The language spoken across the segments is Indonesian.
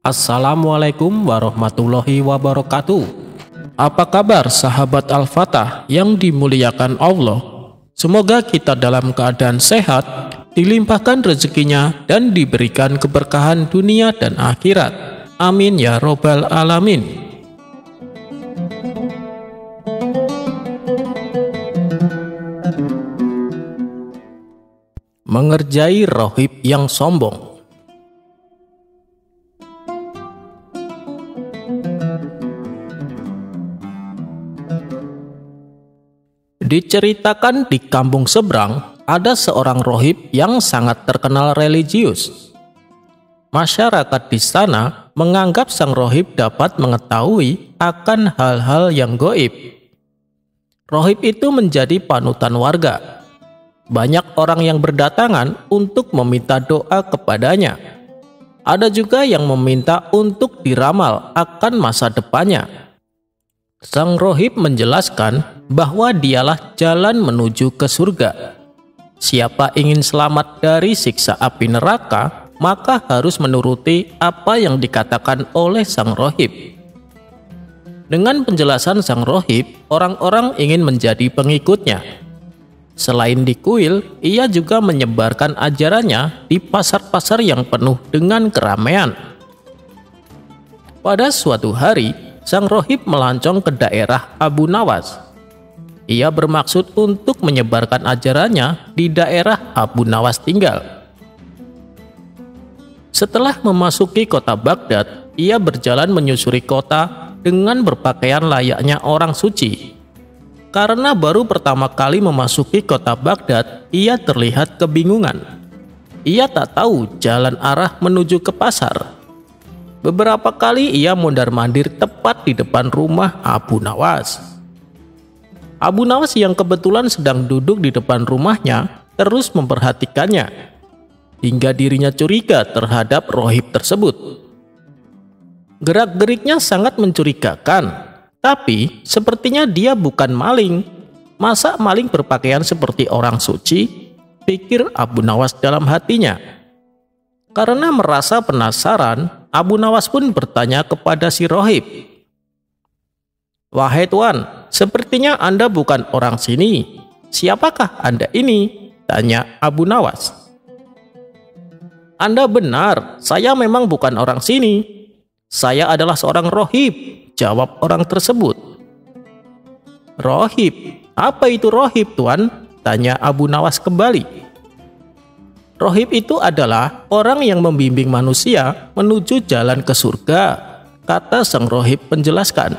Assalamualaikum warahmatullahi wabarakatuh. Apa kabar sahabat Al-Fatah yang dimuliakan Allah? Semoga kita dalam keadaan sehat, dilimpahkan rezekinya dan diberikan keberkahan dunia dan akhirat. Amin ya robbal alamin. Mengerjai rohib yang sombong. Diceritakan di kampung seberang, ada seorang rohib yang sangat terkenal religius. Masyarakat di sana menganggap sang rohib dapat mengetahui akan hal-hal yang gaib. Rohib itu menjadi panutan warga. Banyak orang yang berdatangan untuk meminta doa kepadanya. Ada juga yang meminta untuk diramal akan masa depannya. Sang rohib menjelaskan bahwa dialah jalan menuju ke surga. Siapa ingin selamat dari siksa api neraka, maka harus menuruti apa yang dikatakan oleh sang rohib. Dengan penjelasan sang rohib, orang-orang ingin menjadi pengikutnya. Selain di kuil, ia juga menyebarkan ajarannya di pasar-pasar yang penuh dengan keramaian. Pada suatu hari, sang rohib melancong ke daerah Abu Nawas. Ia bermaksud untuk menyebarkan ajarannya di daerah Abu Nawas tinggal. Setelah memasuki kota Baghdad, ia berjalan menyusuri kota dengan berpakaian layaknya orang suci. Karena baru pertama kali memasuki kota Baghdad, ia terlihat kebingungan. Ia tak tahu jalan arah menuju ke pasar. Beberapa kali ia mondar-mandir tepat di depan rumah Abu Nawas. Abu Nawas yang kebetulan sedang duduk di depan rumahnya terus memperhatikannya, hingga dirinya curiga terhadap rohib tersebut. Gerak-geriknya sangat mencurigakan, tapi sepertinya dia bukan maling. Masa maling berpakaian seperti orang suci? Pikir Abu Nawas dalam hatinya. Karena merasa penasaran, Abu Nawas pun bertanya kepada si rohib. "Wahai Tuan, sepertinya Anda bukan orang sini. Siapakah Anda ini?" tanya Abu Nawas. "Anda benar, saya memang bukan orang sini. Saya adalah seorang rohib," jawab orang tersebut. "Rohib? Apa itu rohib, Tuan?" tanya Abu Nawas kembali. "Rohib itu adalah orang yang membimbing manusia menuju jalan ke surga," kata sang rohib menjelaskan.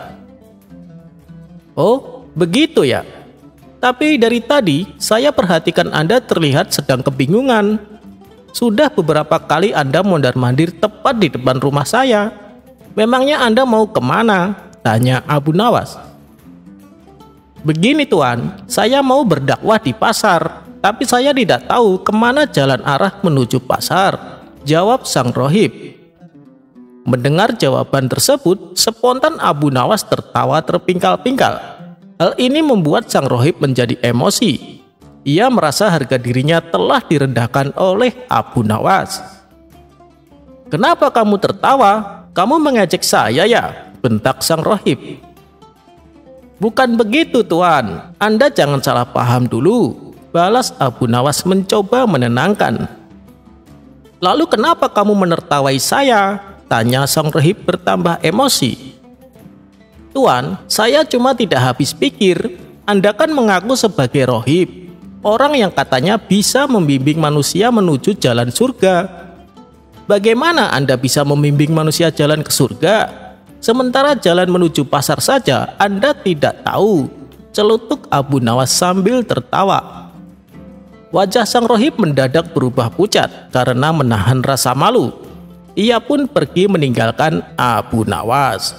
"Oh, begitu ya. Tapi dari tadi saya perhatikan Anda terlihat sedang kebingungan. Sudah beberapa kali Anda mondar-mandir tepat di depan rumah saya. Memangnya Anda mau kemana?" tanya Abu Nawas. "Begini Tuan, saya mau berdakwah di pasar. Tapi saya tidak tahu kemana jalan arah menuju pasar," jawab sang rohib. Mendengar jawaban tersebut, spontan Abu Nawas tertawa terpingkal-pingkal. Hal ini membuat sang rohib menjadi emosi. Ia merasa harga dirinya telah direndahkan oleh Abu Nawas. "Kenapa kamu tertawa? Kamu mengejek saya ya?" bentak sang rohib. "Bukan begitu Tuan, Anda jangan salah paham dulu," balas Abu Nawas mencoba menenangkan. "Lalu kenapa kamu menertawai saya?" tanya sang rohib bertambah emosi. "Tuan, saya cuma tidak habis pikir. Anda kan mengaku sebagai rohib, orang yang katanya bisa membimbing manusia menuju jalan surga. Bagaimana Anda bisa membimbing manusia jalan ke surga? Sementara jalan menuju pasar saja Anda tidak tahu," celutuk Abu Nawas sambil tertawa. Wajah sang rohib mendadak berubah pucat karena menahan rasa malu. Ia pun pergi meninggalkan Abu Nawas.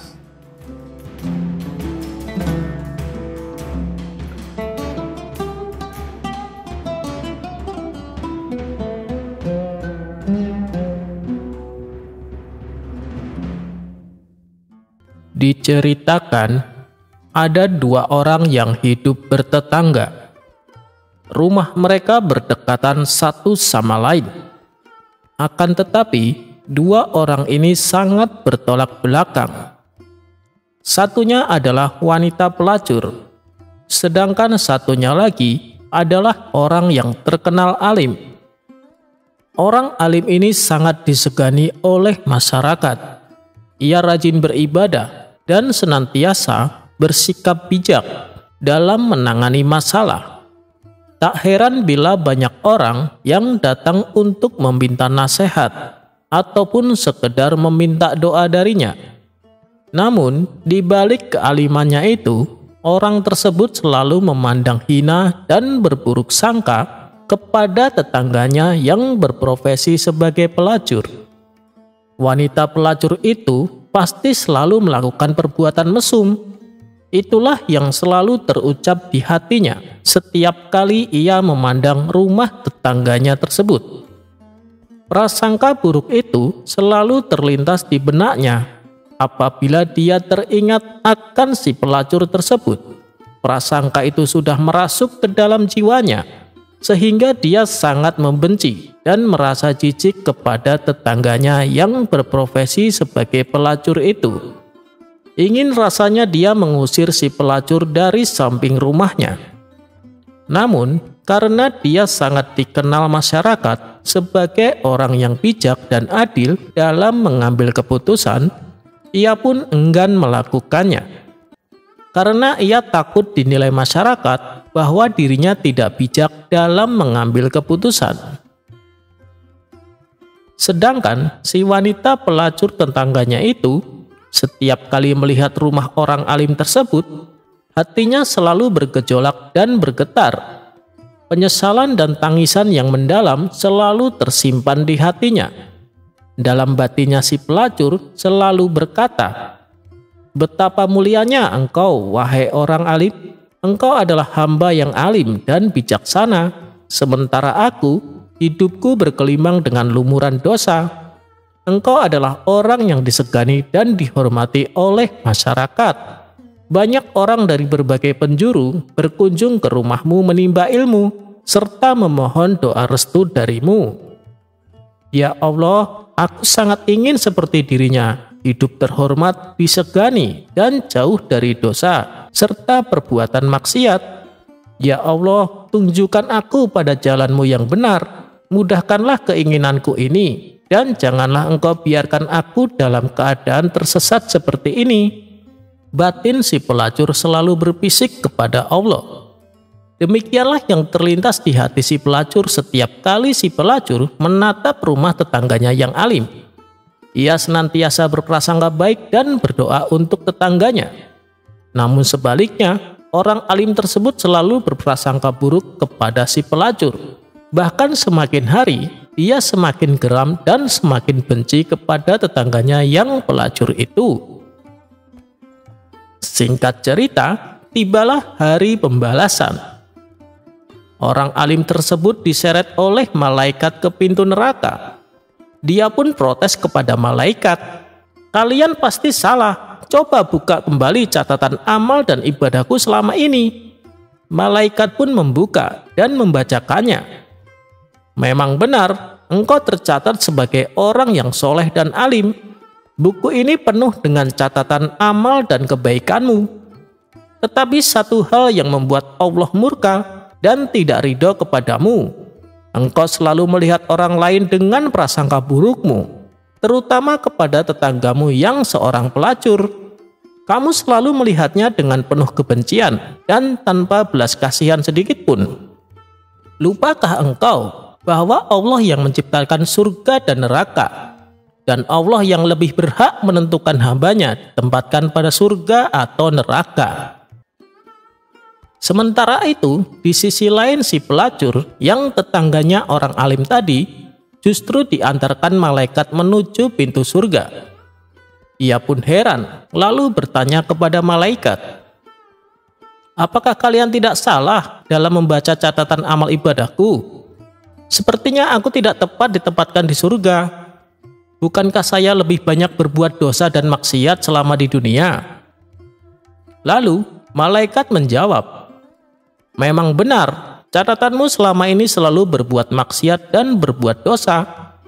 Diceritakan, ada dua orang yang hidup bertetangga. Rumah mereka berdekatan satu sama lain. Akan tetapi, dua orang ini sangat bertolak belakang. Satunya adalah wanita pelacur, sedangkan satunya lagi adalah orang yang terkenal alim. Orang alim ini sangat disegani oleh masyarakat. Ia rajin beribadah dan senantiasa bersikap bijak dalam menangani masalah. Tak heran bila banyak orang yang datang untuk meminta nasihat ataupun sekedar meminta doa darinya. Namun, di balik kealimannya itu, orang tersebut selalu memandang hina dan berburuk sangka kepada tetangganya yang berprofesi sebagai pelacur. Wanita pelacur itu pasti selalu melakukan perbuatan mesum. Itulah yang selalu terucap di hatinya setiap kali ia memandang rumah tetangganya tersebut. Prasangka buruk itu selalu terlintas di benaknya apabila dia teringat akan si pelacur tersebut. Prasangka itu sudah merasuk ke dalam jiwanya, sehingga dia sangat membenci dan merasa jijik kepada tetangganya yang berprofesi sebagai pelacur itu. Ingin rasanya dia mengusir si pelacur dari samping rumahnya. Namun, karena dia sangat dikenal masyarakat sebagai orang yang bijak dan adil dalam mengambil keputusan, ia pun enggan melakukannya. Karena ia takut dinilai masyarakat bahwa dirinya tidak bijak dalam mengambil keputusan. Sedangkan si wanita pelacur tetangganya itu, setiap kali melihat rumah orang alim tersebut, hatinya selalu bergejolak dan bergetar. Penyesalan dan tangisan yang mendalam selalu tersimpan di hatinya. Dalam batinnya si pelacur selalu berkata, "Betapa mulianya engkau, wahai orang alim. Engkau adalah hamba yang alim dan bijaksana, sementara aku, hidupku berkelimang dengan lumuran dosa. Engkau adalah orang yang disegani dan dihormati oleh masyarakat. Banyak orang dari berbagai penjuru berkunjung ke rumahmu menimba ilmu, serta memohon doa restu darimu. Ya Allah, aku sangat ingin seperti dirinya, hidup terhormat, disegani, dan jauh dari dosa, serta perbuatan maksiat. Ya Allah, tunjukkan aku pada jalanmu yang benar, mudahkanlah keinginanku ini, dan janganlah engkau biarkan aku dalam keadaan tersesat seperti ini." Batin si pelacur selalu berbisik kepada Allah. Demikianlah yang terlintas di hati si pelacur setiap kali si pelacur menatap rumah tetangganya yang alim. Ia senantiasa berprasangka baik dan berdoa untuk tetangganya. Namun sebaliknya, orang alim tersebut selalu berprasangka buruk kepada si pelacur. Bahkan semakin hari, ia semakin geram dan semakin benci kepada tetangganya yang pelacur itu. Singkat cerita, tibalah hari pembalasan. Orang alim tersebut diseret oleh malaikat ke pintu neraka. Dia pun protes kepada malaikat, "Kalian pasti salah, coba buka kembali catatan amal dan ibadahku selama ini." Malaikat pun membuka dan membacakannya. "Memang benar, engkau tercatat sebagai orang yang soleh dan alim. Buku ini penuh dengan catatan amal dan kebaikanmu. Tetapi satu hal yang membuat Allah murka dan tidak ridho kepadamu. Engkau selalu melihat orang lain dengan prasangka burukmu, terutama kepada tetanggamu yang seorang pelacur. Kamu selalu melihatnya dengan penuh kebencian dan tanpa belas kasihan sedikit pun. Lupakah engkau bahwa Allah yang menciptakan surga dan neraka, dan Allah yang lebih berhak menentukan hambanya ditempatkan pada surga atau neraka?" Sementara itu, di sisi lain si pelacur yang tetangganya orang alim tadi justru diantarkan malaikat menuju pintu surga. Ia pun heran, lalu bertanya kepada malaikat, "Apakah kalian tidak salah dalam membaca catatan amal ibadahku? Sepertinya aku tidak tepat ditempatkan di surga. Bukankah saya lebih banyak berbuat dosa dan maksiat selama di dunia?" Lalu malaikat menjawab, "Memang benar, catatanmu selama ini selalu berbuat maksiat dan berbuat dosa.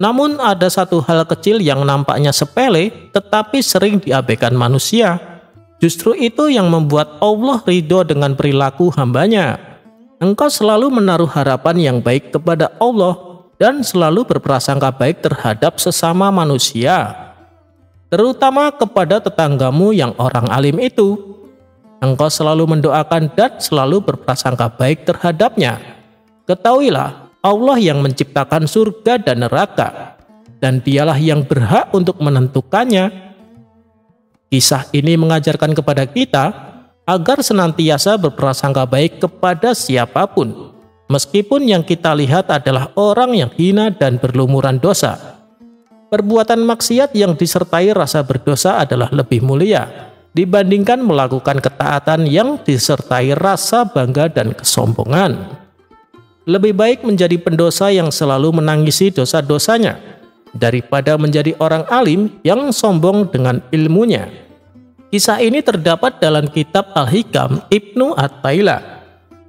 Namun ada satu hal kecil yang nampaknya sepele tetapi sering diabaikan manusia. Justru itu yang membuat Allah ridho dengan perilaku hambanya. Engkau selalu menaruh harapan yang baik kepada Allah dan selalu berprasangka baik terhadap sesama manusia, terutama kepada tetanggamu yang orang alim itu. Engkau selalu mendoakan dan selalu berprasangka baik terhadapnya. Ketahuilah, Allah yang menciptakan surga dan neraka, dan dialah yang berhak untuk menentukannya. Kisah ini mengajarkan kepada kita agar senantiasa berprasangka baik kepada siapapun, meskipun yang kita lihat adalah orang yang hina dan berlumuran dosa. Perbuatan maksiat yang disertai rasa berdosa adalah lebih mulia dibandingkan melakukan ketaatan yang disertai rasa bangga dan kesombongan. Lebih baik menjadi pendosa yang selalu menangisi dosa-dosanya daripada menjadi orang alim yang sombong dengan ilmunya. Kisah ini terdapat dalam kitab Al-Hikam Ibnu At-Taillah.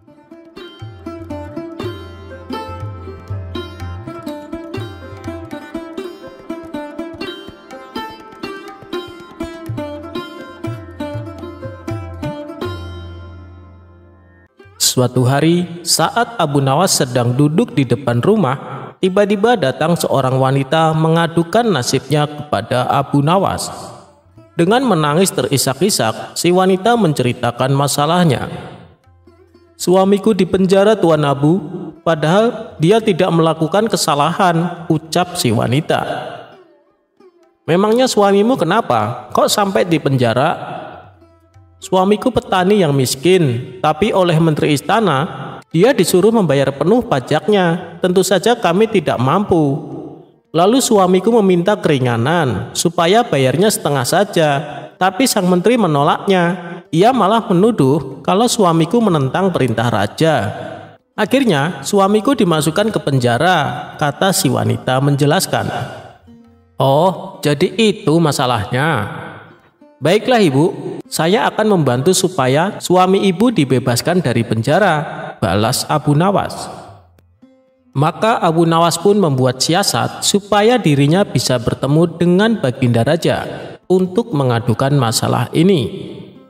Suatu hari, saat Abu Nawas sedang duduk di depan rumah, tiba-tiba datang seorang wanita mengadukan nasibnya kepada Abu Nawas. Dengan menangis terisak-isak, si wanita menceritakan masalahnya. "Suamiku dipenjara, Tuan Abu, padahal dia tidak melakukan kesalahan," ucap si wanita. "Memangnya suamimu kenapa? Kok sampai dipenjara?" "Suamiku petani yang miskin, tapi oleh Menteri Istana, dia disuruh membayar penuh pajaknya. Tentu saja kami tidak mampu. Lalu suamiku meminta keringanan, supaya bayarnya setengah saja. Tapi sang menteri menolaknya. Ia malah menuduh kalau suamiku menentang perintah raja. Akhirnya, suamiku dimasukkan ke penjara," kata si wanita menjelaskan. "Oh, jadi itu masalahnya. Baiklah Ibu, saya akan membantu supaya suami Ibu dibebaskan dari penjara," balas Abu Nawas. Maka Abu Nawas pun membuat siasat supaya dirinya bisa bertemu dengan Baginda Raja untuk mengadukan masalah ini.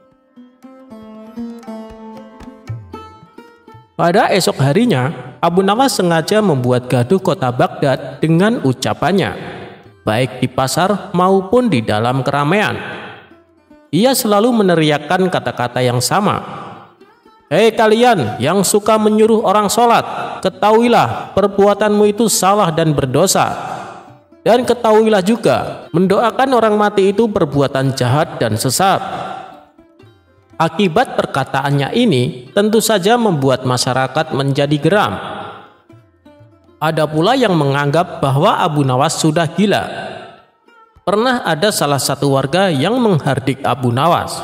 Pada esok harinya, Abu Nawas sengaja membuat gaduh kota Baghdad dengan ucapannya, baik di pasar maupun di dalam keramaian. Ia selalu meneriakkan kata-kata yang sama. "Hei kalian yang suka menyuruh orang sholat, ketahuilah perbuatanmu itu salah dan berdosa. Dan ketahuilah juga, mendoakan orang mati itu perbuatan jahat dan sesat." Akibat perkataannya ini tentu saja membuat masyarakat menjadi geram. Ada pula yang menganggap bahwa Abu Nawas sudah gila. Pernah ada salah satu warga yang menghardik Abu Nawas.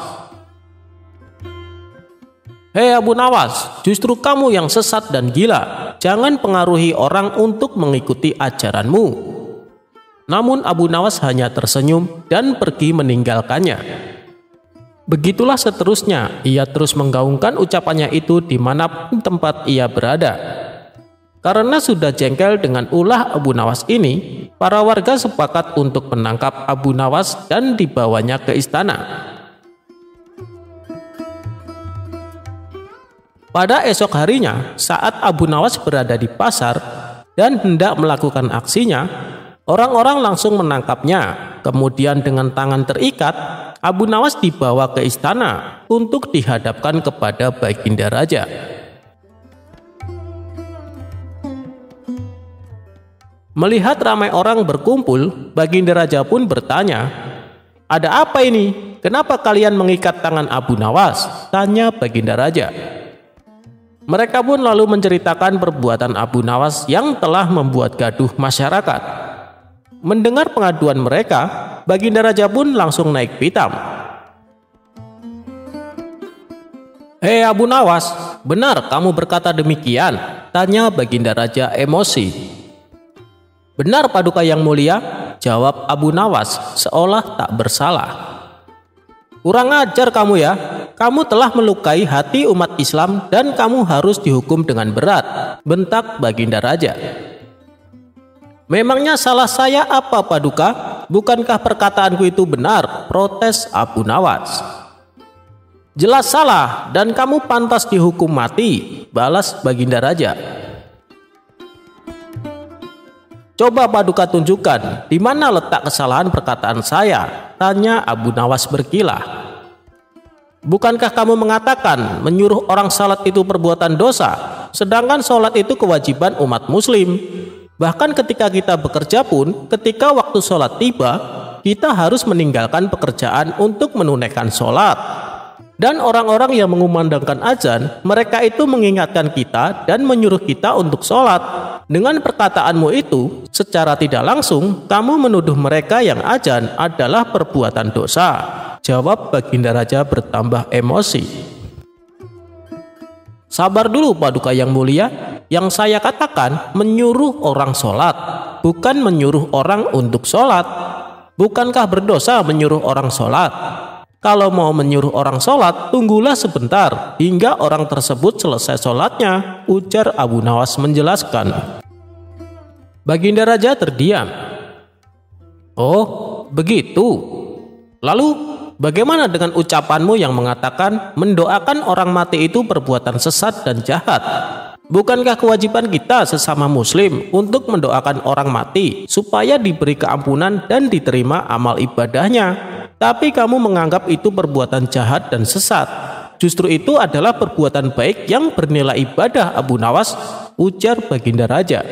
"Hei Abu Nawas, justru kamu yang sesat dan gila. Jangan pengaruhi orang untuk mengikuti ajaranmu." Namun Abu Nawas hanya tersenyum dan pergi meninggalkannya. Begitulah seterusnya, ia terus menggaungkan ucapannya itu dimanapun tempat ia berada. Karena sudah jengkel dengan ulah Abu Nawas ini, para warga sepakat untuk menangkap Abu Nawas dan dibawanya ke istana. Pada esok harinya, saat Abu Nawas berada di pasar dan hendak melakukan aksinya, orang-orang langsung menangkapnya. Kemudian dengan tangan terikat, Abu Nawas dibawa ke istana untuk dihadapkan kepada Baginda Raja. Melihat ramai orang berkumpul, Baginda Raja pun bertanya, "Ada apa ini? Kenapa kalian mengikat tangan Abu Nawas?" tanya Baginda Raja. Mereka pun lalu menceritakan perbuatan Abu Nawas yang telah membuat gaduh masyarakat. Mendengar pengaduan mereka, Baginda Raja pun langsung naik pitam. "Hei Abu Nawas, benar kamu berkata demikian?" tanya Baginda Raja emosi. "Benar Paduka yang mulia," jawab Abu Nawas seolah tak bersalah. "Kurang ajar kamu ya, kamu telah melukai hati umat Islam dan kamu harus dihukum dengan berat," bentak Baginda Raja. Memangnya salah saya apa, Paduka? Bukankah perkataanku itu benar? Protes Abu Nawas. Jelas salah dan kamu pantas dihukum mati, balas Baginda Raja. Coba Paduka tunjukkan di mana letak kesalahan perkataan saya, tanya Abu Nawas berkilah. Bukankah kamu mengatakan menyuruh orang salat itu perbuatan dosa, sedangkan sholat itu kewajiban umat muslim? Bahkan ketika kita bekerja pun, ketika waktu sholat tiba, kita harus meninggalkan pekerjaan untuk menunaikan sholat. Dan orang-orang yang mengumandangkan azan, mereka itu mengingatkan kita dan menyuruh kita untuk sholat. Dengan perkataanmu itu, secara tidak langsung, kamu menuduh mereka yang azan adalah perbuatan dosa. Jawab Baginda Raja bertambah emosi. Sabar dulu Paduka yang mulia, yang saya katakan menyuruh orang sholat, bukan menyuruh orang untuk sholat. Bukankah berdosa menyuruh orang sholat? Kalau mau menyuruh orang sholat, tunggulah sebentar hingga orang tersebut selesai sholatnya, ujar Abu Nawas menjelaskan. Baginda Raja terdiam. Oh, begitu. Lalu, bagaimana dengan ucapanmu yang mengatakan mendoakan orang mati itu perbuatan sesat dan jahat? Bukankah kewajiban kita sesama muslim untuk mendoakan orang mati supaya diberi keampunan dan diterima amal ibadahnya? Tapi kamu menganggap itu perbuatan jahat dan sesat. Justru itu adalah perbuatan baik yang bernilai ibadah, Abu Nawas, ujar Baginda Raja.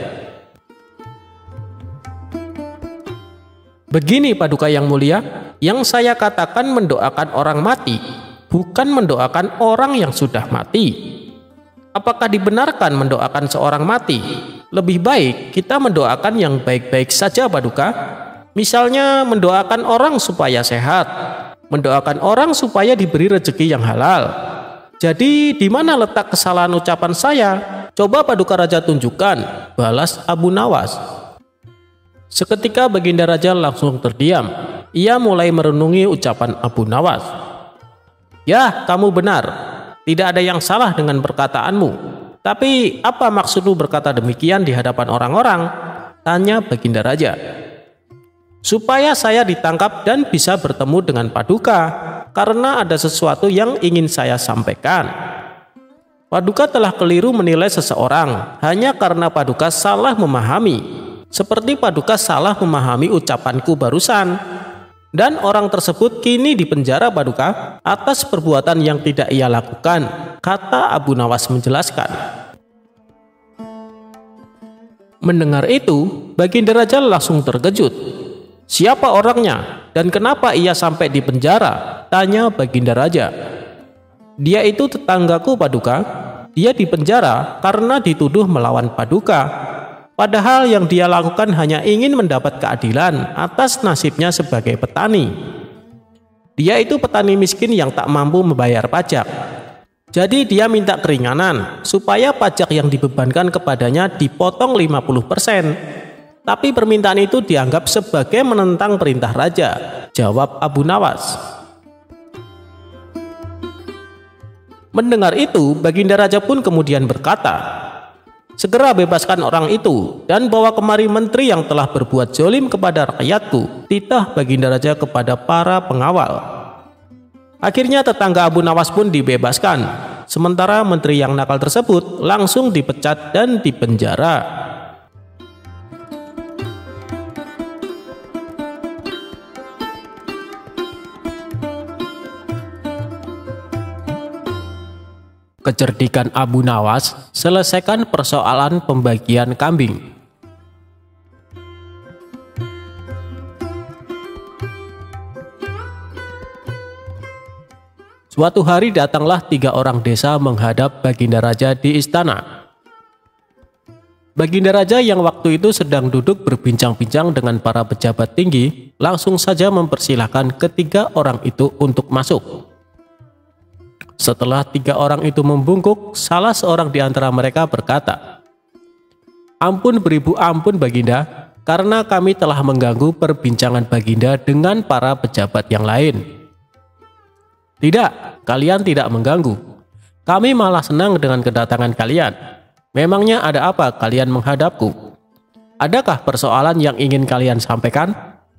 Begini Paduka yang mulia, yang saya katakan mendoakan orang mati, bukan mendoakan orang yang sudah mati. Apakah dibenarkan mendoakan seorang mati? Lebih baik kita mendoakan yang baik-baik saja Paduka. Misalnya mendoakan orang supaya sehat, mendoakan orang supaya diberi rezeki yang halal. Jadi di mana letak kesalahan ucapan saya? Coba Paduka Raja tunjukkan, balas Abu Nawas. Seketika Baginda Raja langsung terdiam. Ia mulai merenungi ucapan Abu Nawas. Ya, kamu benar. Tidak ada yang salah dengan perkataanmu. Tapi apa maksudmu berkata demikian di hadapan orang-orang? Tanya Baginda Raja. Supaya saya ditangkap dan bisa bertemu dengan Paduka, karena ada sesuatu yang ingin saya sampaikan. Paduka telah keliru menilai seseorang hanya karena Paduka salah memahami. Seperti Paduka salah memahami ucapanku barusan. Dan orang tersebut kini dipenjara Paduka atas perbuatan yang tidak ia lakukan, kata Abu Nawas menjelaskan. Mendengar itu, Baginda Raja langsung terkejut. Siapa orangnya dan kenapa ia sampai dipenjara? Tanya Baginda Raja. Dia itu tetanggaku Paduka. Dia dipenjara karena dituduh melawan Paduka. Padahal yang dia lakukan hanya ingin mendapat keadilan atas nasibnya sebagai petani. Dia itu petani miskin yang tak mampu membayar pajak. Jadi dia minta keringanan supaya pajak yang dibebankan kepadanya dipotong 50%. Tapi permintaan itu dianggap sebagai menentang perintah raja, jawab Abu Nawas. Mendengar itu, Baginda Raja pun kemudian berkata, segera bebaskan orang itu dan bawa kemari menteri yang telah berbuat zalim kepada rakyatku, titah Baginda Raja kepada para pengawal. Akhirnya tetangga Abu Nawas pun dibebaskan, sementara menteri yang nakal tersebut langsung dipecat dan dipenjara. Kecerdikan Abu Nawas, selesaikan persoalan pembagian kambing. Suatu hari datanglah 3 orang desa menghadap Baginda Raja di istana. Baginda Raja yang waktu itu sedang duduk berbincang-bincang dengan para pejabat tinggi, langsung saja mempersilahkan ketiga orang itu untuk masuk. Setelah 3 orang itu membungkuk, salah seorang di antara mereka berkata, "Ampun beribu ampun Baginda, karena kami telah mengganggu perbincangan Baginda dengan para pejabat yang lain." "Tidak, kalian tidak mengganggu. Kami malah senang dengan kedatangan kalian. Memangnya ada apa kalian menghadapku?" Adakah persoalan yang ingin kalian sampaikan?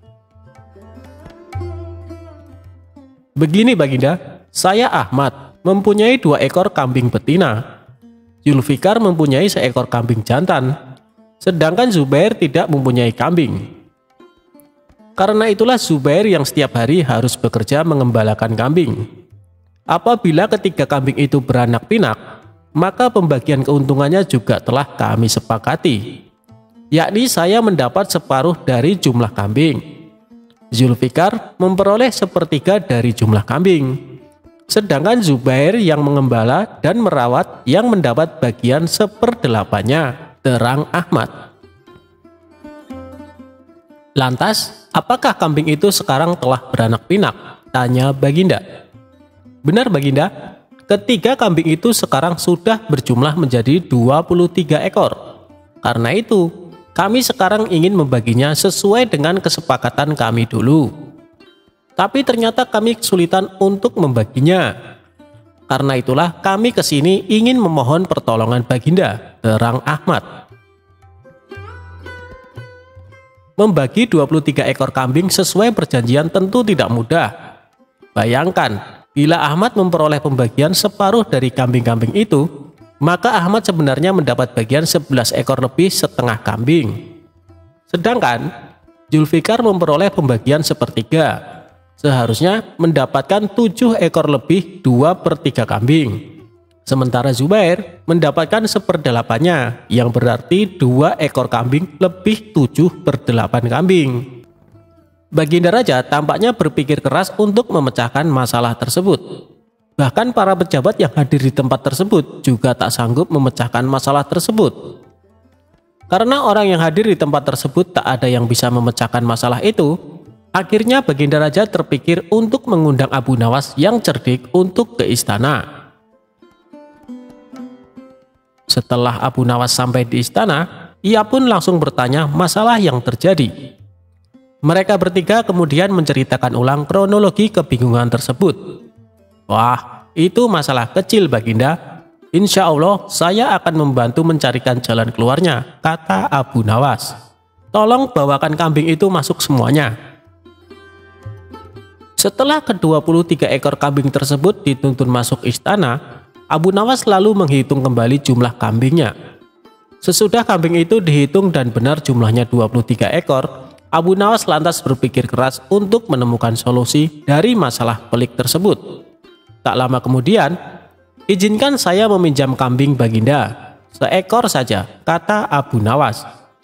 Begini Baginda, saya Ahmad mempunyai 2 ekor kambing betina. Zulfikar mempunyai seekor kambing jantan, sedangkan Zubair tidak mempunyai kambing. Karena itulah Zubair yang setiap hari harus bekerja mengembalakan kambing. Apabila ketiga kambing itu beranak pinak, maka pembagian keuntungannya juga telah kami sepakati, yakni saya mendapat separuh dari jumlah kambing, Zulfikar memperoleh sepertiga dari jumlah kambing, sedangkan Zubair yang mengembala dan merawat yang mendapat bagian 1/8-nya, terang Ahmad. Lantas, apakah kambing itu sekarang telah beranak pinak? Tanya Baginda. Benar Baginda, ketiga kambing itu sekarang sudah berjumlah menjadi 23 ekor. Karena itu, kami sekarang ingin membaginya sesuai dengan kesepakatan kami dulu. Tapi ternyata kami kesulitan untuk membaginya. Karena itulah kami kesini ingin memohon pertolongan Baginda, terang Ahmad. Membagi 23 ekor kambing sesuai perjanjian tentu tidak mudah. Bayangkan, bila Ahmad memperoleh pembagian separuh dari kambing-kambing itu, maka Ahmad sebenarnya mendapat bagian 11 ekor lebih setengah kambing. Sedangkan Zulfikar memperoleh pembagian 1/3, seharusnya mendapatkan 7 ekor lebih 2/3 kambing. Sementara Zubair mendapatkan 1/8-nya, yang berarti 2 ekor kambing lebih 7/8 kambing. Baginda Raja tampaknya berpikir keras untuk memecahkan masalah tersebut. Bahkan para pejabat yang hadir di tempat tersebut juga tak sanggup memecahkan masalah tersebut. Karena orang yang hadir di tempat tersebut tak ada yang bisa memecahkan masalah itu, akhirnya Baginda Raja terpikir untuk mengundang Abu Nawas yang cerdik untuk ke istana. Setelah Abu Nawas sampai di istana, ia pun langsung bertanya masalah yang terjadi. Mereka bertiga kemudian menceritakan ulang kronologi kebingungan tersebut. Wah, itu masalah kecil Baginda. Insya Allah saya akan membantu mencarikan jalan keluarnya, kata Abu Nawas. Tolong bawakan kambing itu masuk semuanya. Setelah ke-23 ekor kambing tersebut dituntun masuk istana, Abu Nawas lalu menghitung kembali jumlah kambingnya. Sesudah kambing itu dihitung dan benar jumlahnya 23 ekor, Abu Nawas lantas berpikir keras untuk menemukan solusi dari masalah pelik tersebut. Tak lama kemudian, izinkan saya meminjam kambing Baginda. Seekor saja, kata Abu Nawas.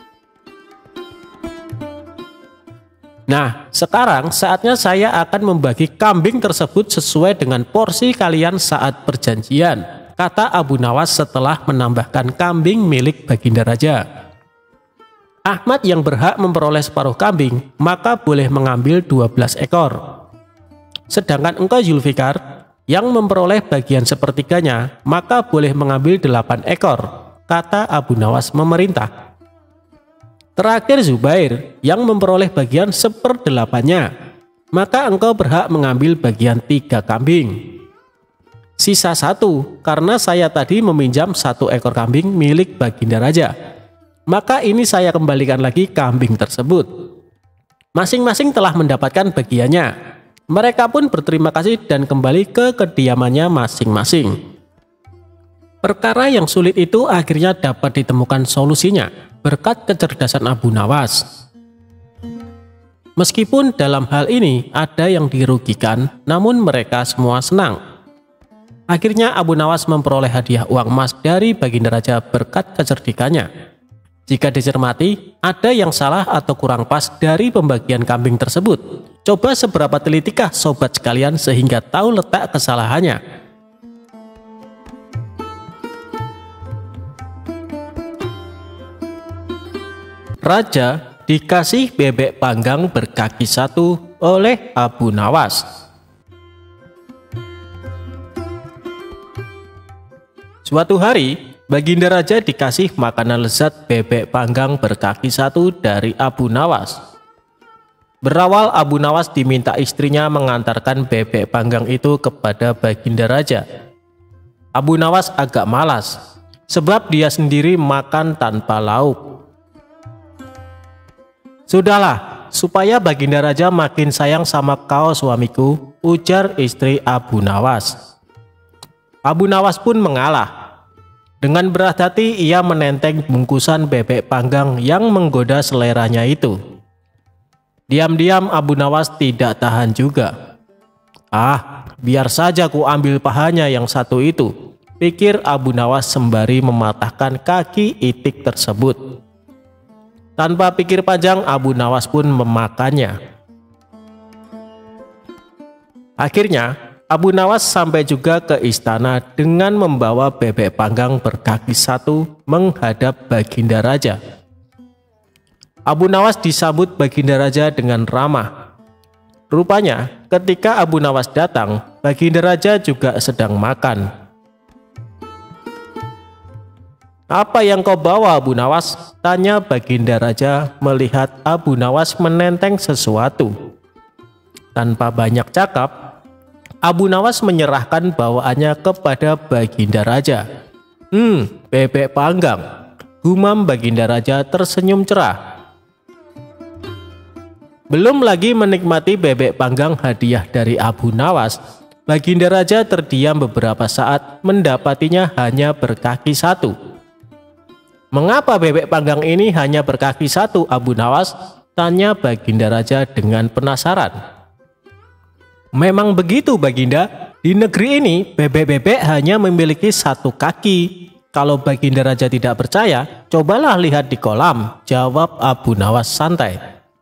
Nah, sekarang saatnya saya akan membagi kambing tersebut sesuai dengan porsi kalian saat perjanjian, kata Abu Nawas setelah menambahkan kambing milik Baginda Raja. Ahmad yang berhak memperoleh separuh kambing, maka boleh mengambil 12 ekor. Sedangkan engkau Zulfikar, yang memperoleh bagian 1/3-nya, maka boleh mengambil 8 ekor, kata Abu Nawas memerintah. Terakhir Zubair yang memperoleh bagian 1/8-nya, maka engkau berhak mengambil bagian 3 kambing. Sisa 1 karena saya tadi meminjam 1 ekor kambing milik Baginda Raja, maka ini saya kembalikan lagi kambing tersebut. Masing-masing telah mendapatkan bagiannya. Mereka pun berterima kasih dan kembali ke kediamannya masing-masing. Perkara yang sulit itu akhirnya dapat ditemukan solusinya berkat kecerdasan Abu Nawas. Meskipun dalam hal ini ada yang dirugikan, namun mereka semua senang. Akhirnya Abu Nawas memperoleh hadiah uang emas dari Baginda Raja berkat kecerdikannya. Jika dicermati, ada yang salah atau kurang pas dari pembagian kambing tersebut. Coba seberapa telitikah sobat sekalian sehingga tahu letak kesalahannya. Raja dikasih bebek panggang berkaki 1 oleh Abu Nawas. Suatu hari, Baginda Raja dikasih makanan lezat bebek panggang berkaki 1 dari Abu Nawas. Berawal Abu Nawas diminta istrinya mengantarkan bebek panggang itu kepada Baginda Raja. Abu Nawas agak malas, sebab dia sendiri makan tanpa lauk. Sudahlah, supaya Baginda Raja makin sayang sama kau suamiku, ujar istri Abu Nawas. Abu Nawas pun mengalah. Dengan berat hati ia menenteng bungkusan bebek panggang yang menggoda seleranya itu. Diam-diam Abu Nawas tidak tahan juga. Biar saja ku ambil pahanya yang satu itu, pikir Abu Nawas sembari mematahkan kaki itik tersebut. Tanpa pikir panjang, Abu Nawas pun memakannya. Akhirnya, Abu Nawas sampai juga ke istana dengan membawa bebek panggang berkaki satu menghadap Baginda Raja. Abu Nawas disambut Baginda Raja dengan ramah. Rupanya, ketika Abu Nawas datang, Baginda Raja juga sedang makan. "Apa yang kau bawa, Abu Nawas?" tanya Baginda Raja melihat Abu Nawas menenteng sesuatu. Tanpa banyak cakap, Abu Nawas menyerahkan bawaannya kepada Baginda Raja. Bebek panggang," gumam Baginda Raja tersenyum cerah. Belum lagi menikmati bebek panggang hadiah dari Abu Nawas, Baginda Raja terdiam beberapa saat mendapatinya hanya berkaki satu. "Mengapa bebek panggang ini hanya berkaki satu, Abu Nawas?" tanya Baginda Raja dengan penasaran. "Memang begitu, Baginda. Di negeri ini bebek-bebek hanya memiliki satu kaki. Kalau Baginda Raja tidak percaya, cobalah lihat di kolam," jawab Abu Nawas santai.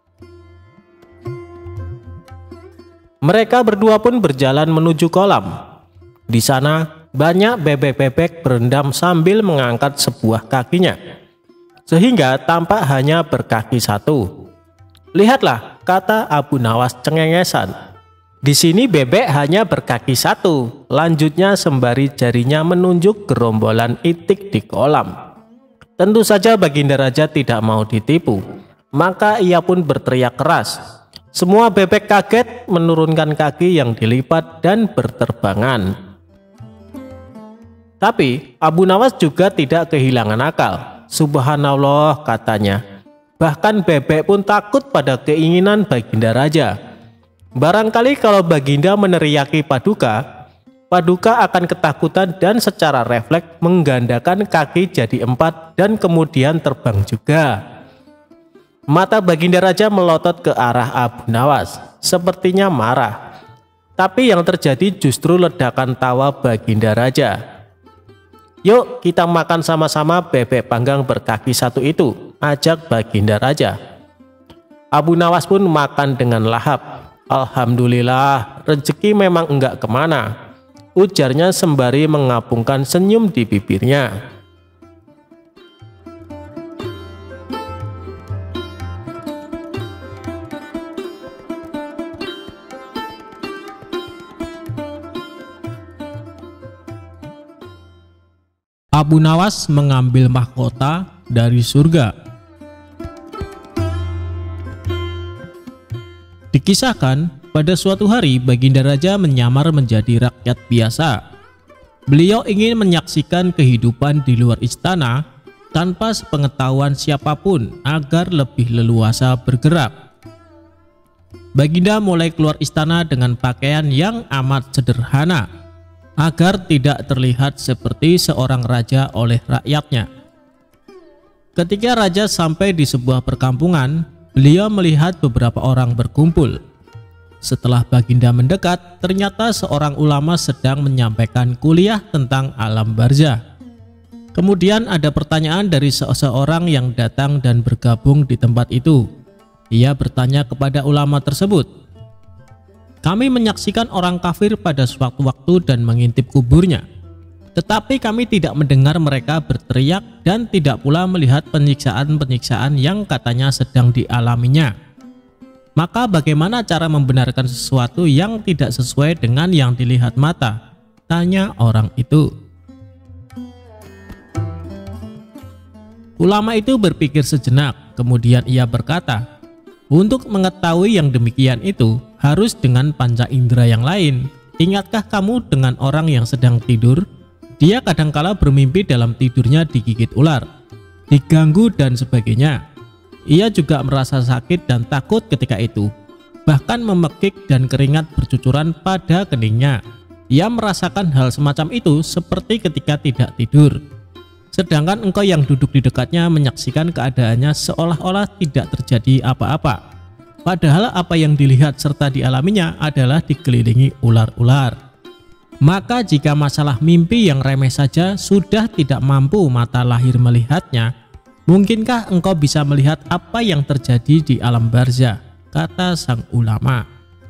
Mereka berdua pun berjalan menuju kolam. Di sana banyak bebek-bebek berendam sambil mengangkat sebuah kakinya, sehingga tampak hanya berkaki satu. "Lihatlah," kata Abu Nawas cengengesan. "Di sini bebek hanya berkaki satu," lanjutnya sembari jarinya menunjuk gerombolan itik di kolam. Tentu saja Baginda Raja tidak mau ditipu, maka ia pun berteriak keras. Semua bebek kaget menurunkan kaki yang dilipat dan berterbangan. Tapi Abu Nawas juga tidak kehilangan akal. "Subhanallah," katanya. "Bahkan bebek pun takut pada keinginan Baginda Raja. Barangkali kalau Baginda meneriaki Paduka, Paduka akan ketakutan dan secara refleks menggandakan kaki jadi 4 dan kemudian terbang juga." Mata Baginda Raja melotot ke arah Abu Nawas, sepertinya marah. Tapi yang terjadi justru ledakan tawa Baginda Raja. "Yuk kita makan sama-sama bebek panggang berkaki satu itu," ajak Baginda Raja. Abu Nawas pun makan dengan lahap. "Alhamdulillah, rezeki memang enggak kemana," ujarnya sembari mengapungkan senyum di bibirnya. Abu Nawas mengambil mahkota dari surga. Dikisahkan, pada suatu hari Baginda Raja menyamar menjadi rakyat biasa. Beliau ingin menyaksikan kehidupan di luar istana tanpa sepengetahuan siapapun agar lebih leluasa bergerak. Baginda mulai keluar istana dengan pakaian yang amat sederhana, agar tidak terlihat seperti seorang raja oleh rakyatnya. Ketika raja sampai di sebuah perkampungan, beliau melihat beberapa orang berkumpul. Setelah Baginda mendekat, ternyata seorang ulama sedang menyampaikan kuliah tentang alam barzah. Kemudian ada pertanyaan dari seseorang yang datang dan bergabung di tempat itu. Ia bertanya kepada ulama tersebut, "Kami menyaksikan orang kafir pada suatu waktu dan mengintip kuburnya. Tetapi kami tidak mendengar mereka berteriak dan tidak pula melihat penyiksaan-penyiksaan yang katanya sedang dialaminya. Maka bagaimana cara membenarkan sesuatu yang tidak sesuai dengan yang dilihat mata?" tanya orang itu. Ulama itu berpikir sejenak, kemudian ia berkata, "Untuk mengetahui yang demikian itu harus dengan panca indera yang lain. Ingatkah kamu dengan orang yang sedang tidur? Dia kadangkala bermimpi dalam tidurnya digigit ular, diganggu dan sebagainya. ia juga merasa sakit dan takut ketika itu. Bahkan memekik dan keringat bercucuran pada keningnya. Ia merasakan hal semacam itu seperti ketika tidak tidur. Sedangkan engkau yang duduk di dekatnya menyaksikan keadaannya seolah-olah tidak terjadi apa-apa. Padahal apa yang dilihat serta dialaminya adalah dikelilingi ular-ular. Maka jika masalah mimpi yang remeh saja sudah tidak mampu mata lahir melihatnya, mungkinkah engkau bisa melihat apa yang terjadi di alam barzah? Kata sang ulama.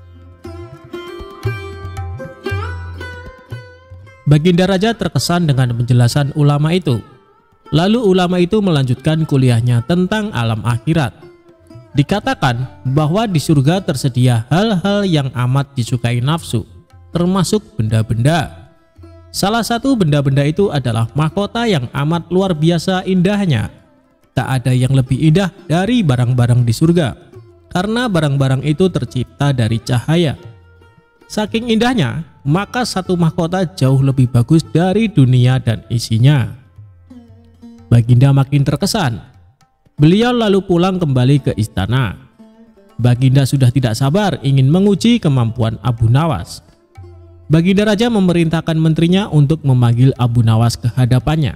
Baginda Raja terkesan dengan penjelasan ulama itu. Lalu ulama itu melanjutkan kuliahnya tentang alam akhirat. Dikatakan bahwa di surga tersedia hal-hal yang amat disukai nafsu, termasuk benda-benda. Salah satu benda-benda itu adalah mahkota yang amat luar biasa indahnya. Tak ada yang lebih indah dari barang-barang di surga, karena barang-barang itu tercipta dari cahaya. Saking indahnya, maka satu mahkota jauh lebih bagus dari dunia dan isinya. Baginda makin terkesan. Beliau lalu pulang kembali ke istana. Baginda sudah tidak sabar ingin menguji kemampuan Abu Nawas. Baginda Raja memerintahkan menterinya untuk memanggil Abu Nawas ke hadapannya.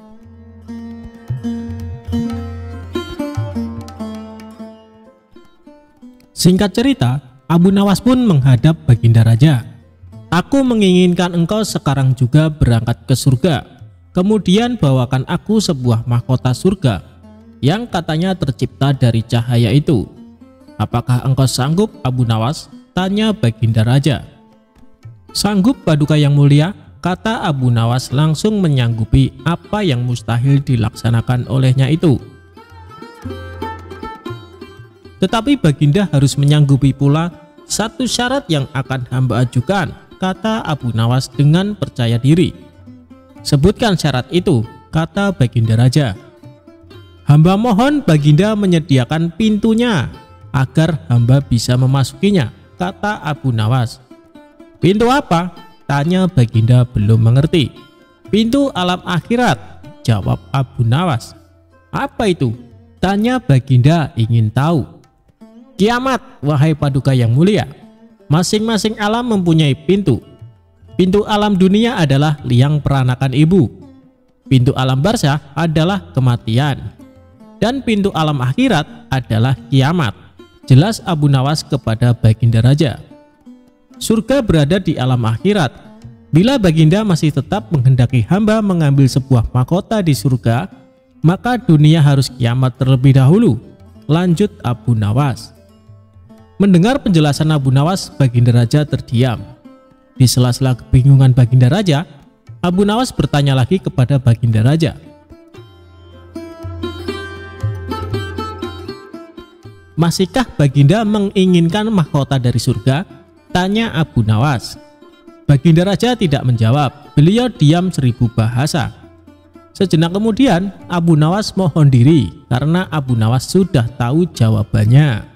Singkat cerita, Abu Nawas pun menghadap Baginda Raja. "Aku menginginkan engkau sekarang juga berangkat ke surga. Kemudian bawakan aku sebuah mahkota surga yang katanya tercipta dari cahaya itu. Apakah engkau sanggup, Abu Nawas?" tanya Baginda Raja. "Sanggup, Paduka yang mulia," kata Abu Nawas langsung menyanggupi apa yang mustahil dilaksanakan olehnya itu. "Tetapi Baginda harus menyanggupi pula satu syarat yang akan hamba ajukan," kata Abu Nawas dengan percaya diri. "Sebutkan syarat itu," kata Baginda Raja. "Hamba mohon Baginda menyediakan pintunya agar hamba bisa memasukinya," kata Abu Nawas. "Pintu apa?" tanya Baginda belum mengerti. "Pintu alam akhirat," jawab Abu Nawas. "Apa itu?" tanya Baginda ingin tahu. "Kiamat, wahai Paduka yang mulia. Masing-masing alam mempunyai pintu. Pintu alam dunia adalah liang peranakan ibu. Pintu alam barzah adalah kematian. Dan pintu alam akhirat adalah kiamat," jelas Abu Nawas kepada Baginda Raja. "Surga berada di alam akhirat. Bila Baginda masih tetap menghendaki hamba mengambil sebuah mahkota di surga, maka dunia harus kiamat terlebih dahulu," lanjut Abu Nawas. Mendengar penjelasan Abu Nawas, Baginda Raja terdiam. Di sela-sela kebingungan Baginda Raja, Abu Nawas bertanya lagi kepada Baginda Raja. "Masihkah Baginda menginginkan mahkota dari surga?" tanya Abu Nawas. Baginda Raja tidak menjawab, beliau diam 1000 bahasa. Sejenak kemudian Abu Nawas mohon diri karena Abu Nawas sudah tahu jawabannya.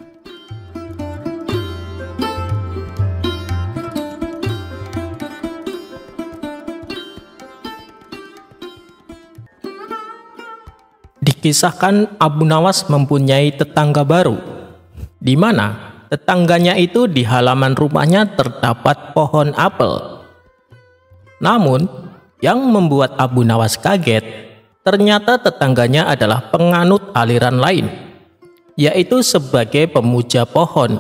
Dikisahkan Abu Nawas mempunyai tetangga baru, di mana tetangganya itu di halaman rumahnya terdapat pohon apel. Namun, yang membuat Abu Nawas kaget, ternyata tetangganya adalah penganut aliran lain, yaitu sebagai pemuja pohon.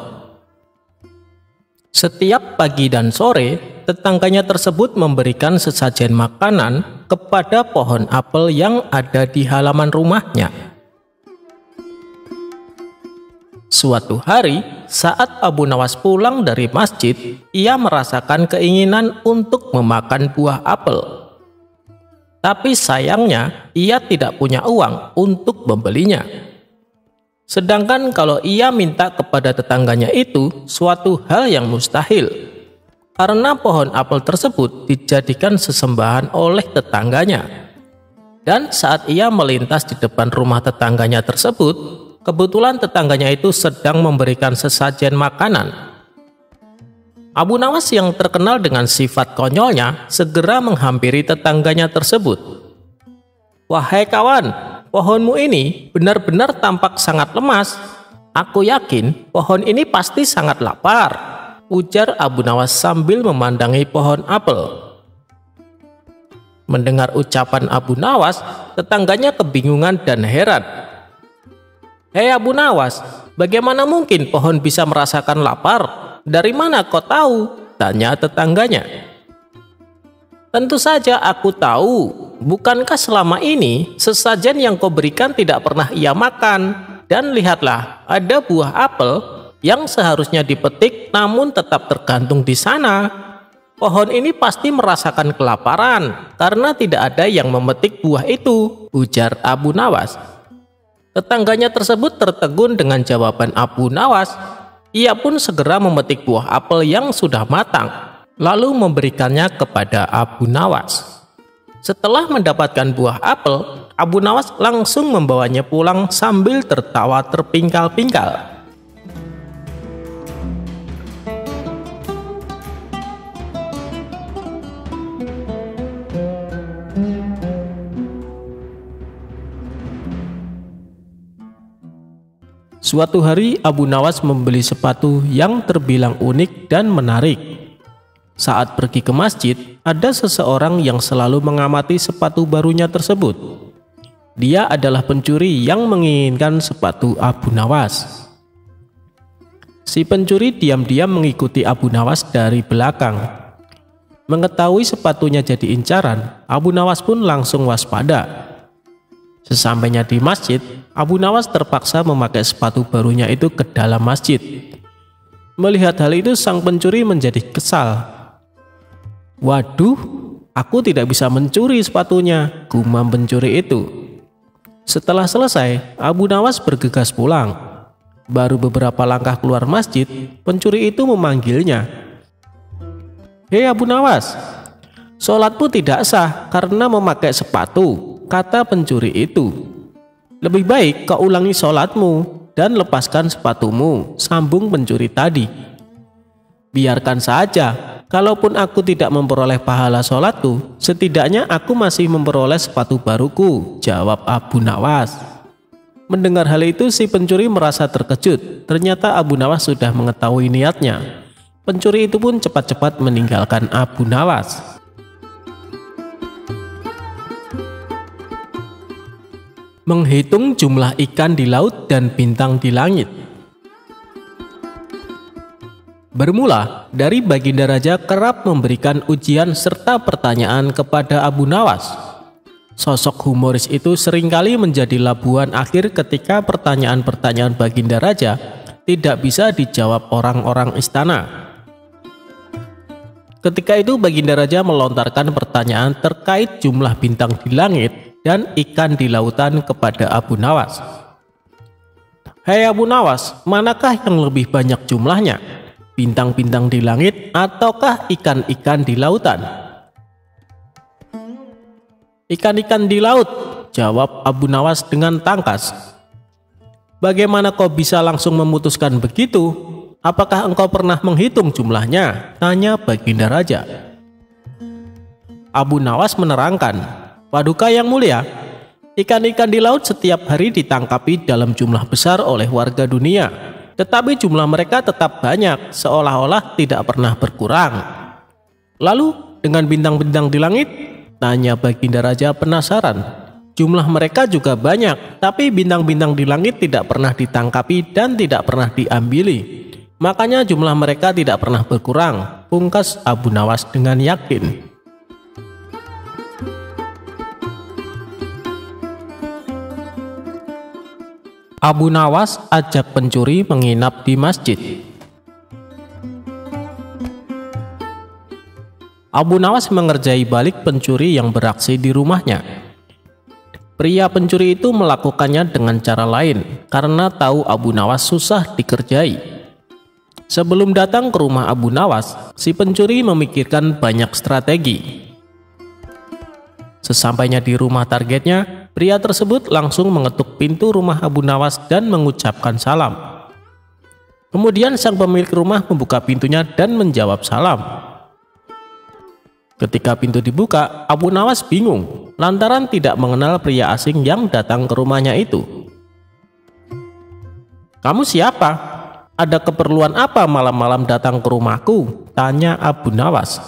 Setiap pagi dan sore, tetangganya tersebut memberikan sesajen makanan kepada pohon apel yang ada di halaman rumahnya. Suatu hari, saat Abu Nawas pulang dari masjid, ia merasakan keinginan untuk memakan buah apel. Tapi sayangnya, ia tidak punya uang untuk membelinya. Sedangkan kalau ia minta kepada tetangganya itu suatu hal yang mustahil, karena pohon apel tersebut dijadikan sesembahan oleh tetangganya. Dan saat ia melintas di depan rumah tetangganya tersebut, kebetulan tetangganya itu sedang memberikan sesajen makanan. Abu Nawas yang terkenal dengan sifat konyolnya segera menghampiri tetangganya tersebut. "Wahai kawan, pohonmu ini benar-benar tampak sangat lemas. Aku yakin pohon ini pasti sangat lapar, ujar Abu Nawas sambil memandangi pohon apel. Mendengar ucapan Abu Nawas, tetangganya kebingungan dan heran. "Hei Abu Nawas, bagaimana mungkin pohon bisa merasakan lapar? Dari mana kau tahu?" tanya tetangganya. "Tentu saja aku tahu. Bukankah selama ini sesajen yang kau berikan tidak pernah ia makan? Dan lihatlah, ada buah apel yang seharusnya dipetik namun tetap tergantung di sana. Pohon ini pasti merasakan kelaparan karena tidak ada yang memetik buah itu," ujar Abu Nawas. Tetangganya tersebut tertegun dengan jawaban Abu Nawas. Ia pun segera memetik buah apel yang sudah matang, lalu memberikannya kepada Abu Nawas. Setelah mendapatkan buah apel, Abu Nawas langsung membawanya pulang sambil tertawa terpingkal-pingkal. Suatu hari Abu Nawas membeli sepatu yang terbilang unik dan menarik. Saat pergi ke masjid, ada seseorang yang selalu mengamati sepatu barunya tersebut. Dia adalah pencuri yang menginginkan sepatu Abu Nawas. Si pencuri diam-diam mengikuti Abu Nawas dari belakang. Mengetahui sepatunya jadi incaran, Abu Nawas pun langsung waspada. Sesampainya di masjid, Abu Nawas terpaksa memakai sepatu barunya itu ke dalam masjid. Melihat hal itu, sang pencuri menjadi kesal. "Waduh, aku tidak bisa mencuri sepatunya," gumam pencuri itu. Setelah selesai, Abu Nawas bergegas pulang. Baru beberapa langkah keluar masjid, pencuri itu memanggilnya. "Hei Abu Nawas, sholatmu tidak sah karena memakai sepatu," kata pencuri itu. "Lebih baik kau ulangi sholatmu dan lepaskan sepatumu," sambung pencuri tadi. "Biarkan saja, kalaupun aku tidak memperoleh pahala sholatku, setidaknya aku masih memperoleh sepatu baruku," jawab Abu Nawas. Mendengar hal itu, si pencuri merasa terkejut. Ternyata Abu Nawas sudah mengetahui niatnya. Pencuri itu pun cepat-cepat meninggalkan Abu Nawas. Menghitung jumlah ikan di laut dan bintang di langit. Bermula dari Baginda Raja kerap memberikan ujian serta pertanyaan kepada Abu Nawas. Sosok humoris itu seringkali menjadi labuhan akhir ketika pertanyaan-pertanyaan Baginda Raja tidak bisa dijawab orang-orang istana. Ketika itu Baginda Raja melontarkan pertanyaan terkait jumlah bintang di langit dan ikan di lautan kepada Abu Nawas. "Hei Abu Nawas, manakah yang lebih banyak jumlahnya? Bintang-bintang di langit ataukah ikan-ikan di lautan?" "Ikan-ikan di laut," jawab Abu Nawas dengan tangkas. "Bagaimana kau bisa langsung memutuskan begitu? Apakah engkau pernah menghitung jumlahnya?" tanya Baginda Raja. Abu Nawas menerangkan, "Paduka yang mulia, ikan-ikan di laut setiap hari ditangkapi dalam jumlah besar oleh warga dunia, tetapi jumlah mereka tetap banyak, seolah-olah tidak pernah berkurang." "Lalu dengan bintang-bintang di langit?" tanya Baginda Raja penasaran. "Jumlah mereka juga banyak, tapi bintang-bintang di langit tidak pernah ditangkapi dan tidak pernah diambili. Makanya jumlah mereka tidak pernah berkurang," pungkas Abu Nawas dengan yakin. Abu Nawas ajak pencuri menginap di masjid. Abu Nawas mengerjai balik pencuri yang beraksi di rumahnya. Pria pencuri itu melakukannya dengan cara lain karena tahu Abu Nawas susah dikerjai. Sebelum datang ke rumah Abu Nawas, si pencuri memikirkan banyak strategi. Sesampainya di rumah targetnya, pria tersebut langsung mengetuk pintu rumah Abu Nawas dan mengucapkan salam. Kemudian sang pemilik rumah membuka pintunya dan menjawab salam. Ketika pintu dibuka, Abu Nawas bingung. lantaran tidak mengenal pria asing yang datang ke rumahnya itu. "Kamu siapa? Ada keperluan apa malam-malam datang ke rumahku?" tanya Abu Nawas.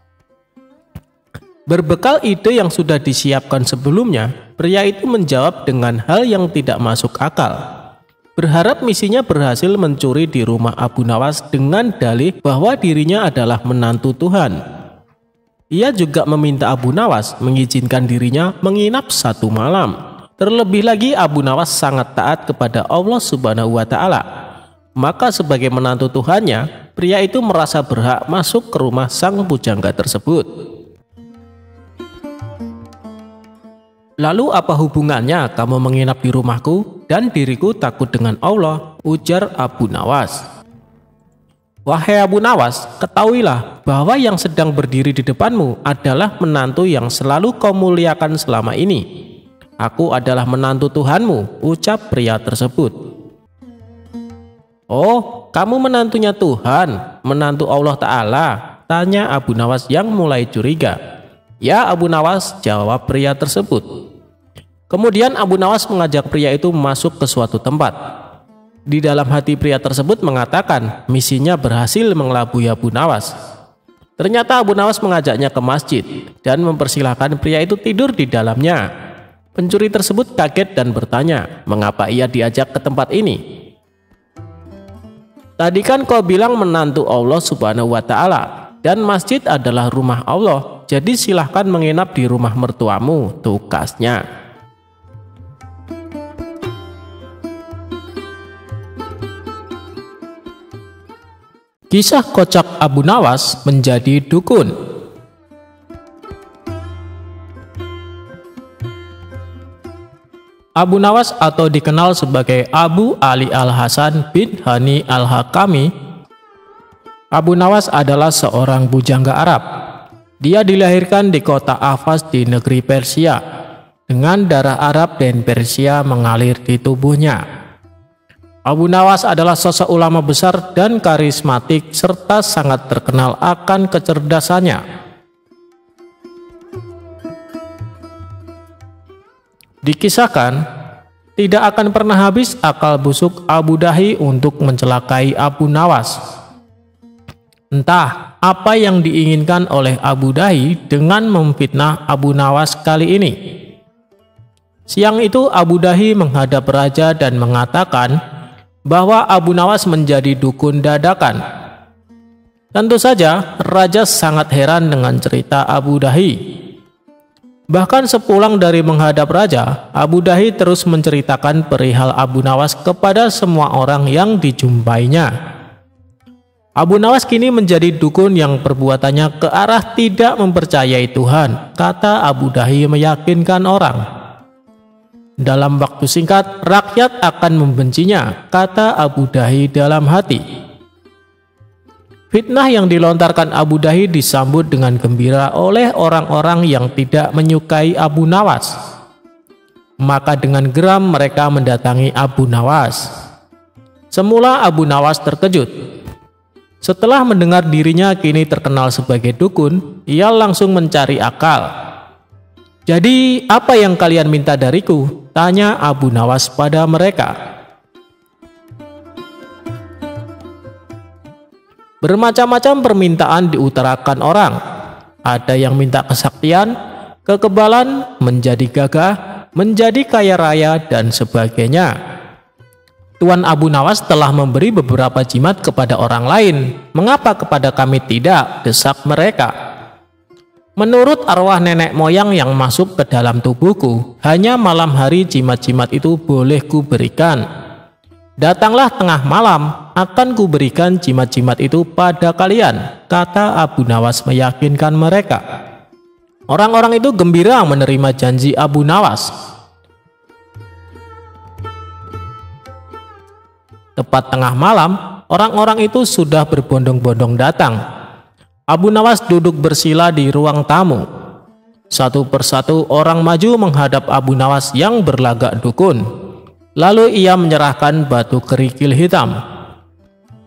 Berbekal ide yang sudah disiapkan sebelumnya, pria itu menjawab dengan hal yang tidak masuk akal. Berharap misinya berhasil mencuri di rumah Abu Nawas dengan dalih bahwa dirinya adalah menantu Tuhan. Ia juga meminta Abu Nawas mengizinkan dirinya menginap 1 malam. Terlebih lagi Abu Nawas sangat taat kepada Allah Subhanahu wa Ta'ala. Maka sebagai menantu Tuhannya, pria itu merasa berhak masuk ke rumah sang pujangga tersebut. "Lalu apa hubungannya kamu menginap di rumahku dan diriku takut dengan Allah?" ujar Abu Nawas. "Wahai Abu Nawas, ketahuilah bahwa yang sedang berdiri di depanmu adalah menantu yang selalu kau muliakan selama ini. Aku adalah menantu Tuhanmu," ucap pria tersebut. "Oh, kamu menantunya Tuhan, menantu Allah Ta'ala?" tanya Abu Nawas yang mulai curiga. "Ya Abu Nawas," jawab pria tersebut. Kemudian Abu Nawas mengajak pria itu masuk ke suatu tempat. Di dalam hati pria tersebut mengatakan misinya berhasil mengelabui Abu Nawas. Ternyata Abu Nawas mengajaknya ke masjid dan mempersilahkan pria itu tidur di dalamnya. Pencuri tersebut kaget dan bertanya, mengapa ia diajak ke tempat ini? "Tadi kan kau bilang menantu Allah Subhanahu wa Ta'ala dan masjid adalah rumah Allah, jadi silahkan menginap di rumah mertuamu," tukasnya. Kisah kocak Abu Nawas menjadi dukun. Abu Nawas atau dikenal sebagai Abu Ali Al-Hasan bin Hani Al-Hakami. Abu Nawas adalah seorang bujangga Arab. Dia dilahirkan di kota Ahvaz di negeri Persia. Dengan darah Arab dan Persia mengalir di tubuhnya. Abu Nawas adalah sosok ulama besar dan karismatik serta sangat terkenal akan kecerdasannya. Dikisahkan, tidak akan pernah habis akal busuk Abu Dahi untuk mencelakai Abu Nawas. Entah apa yang diinginkan oleh Abu Dahi dengan memfitnah Abu Nawas kali ini. Siang itu Abu Dahi menghadap raja dan mengatakan bahwa Abu Nawas menjadi dukun dadakan. Tentu saja raja sangat heran dengan cerita Abu Dahi. Bahkan sepulang dari menghadap raja, Abu Dahi terus menceritakan perihal Abu Nawas kepada semua orang yang dijumpainya. Abu Nawas kini menjadi dukun yang perbuatannya ke arah tidak mempercayai Tuhan, kata Abu Dahi meyakinkan orang. Dalam waktu singkat, rakyat akan membencinya, kata Abu Dahi dalam hati. Fitnah yang dilontarkan Abu Dahi disambut dengan gembira oleh orang-orang yang tidak menyukai Abu Nawas. Maka dengan geram mereka mendatangi Abu Nawas. Semula Abu Nawas terkejut. Setelah mendengar dirinya kini terkenal sebagai dukun, ia langsung mencari akal. "Jadi apa yang kalian minta dariku?" tanya Abu Nawas pada mereka. Bermacam-macam permintaan diutarakan orang. Ada yang minta kesaktian, kekebalan, menjadi gagah, menjadi kaya raya, dan sebagainya. Tuan Abu Nawas telah memberi beberapa jimat kepada orang lain. "Mengapa kepada kami tidak?" desak mereka. "Menurut arwah nenek moyang yang masuk ke dalam tubuhku, hanya malam hari jimat-jimat itu boleh kuberikan. Datanglah tengah malam, akan kuberikan jimat-jimat itu pada kalian," kata Abu Nawas meyakinkan mereka. Orang-orang itu gembira menerima janji Abu Nawas. Tepat tengah malam, orang-orang itu sudah berbondong-bondong datang. Abu Nawas duduk bersila di ruang tamu. Satu persatu orang maju menghadap Abu Nawas yang berlagak dukun. Lalu ia menyerahkan batu kerikil hitam.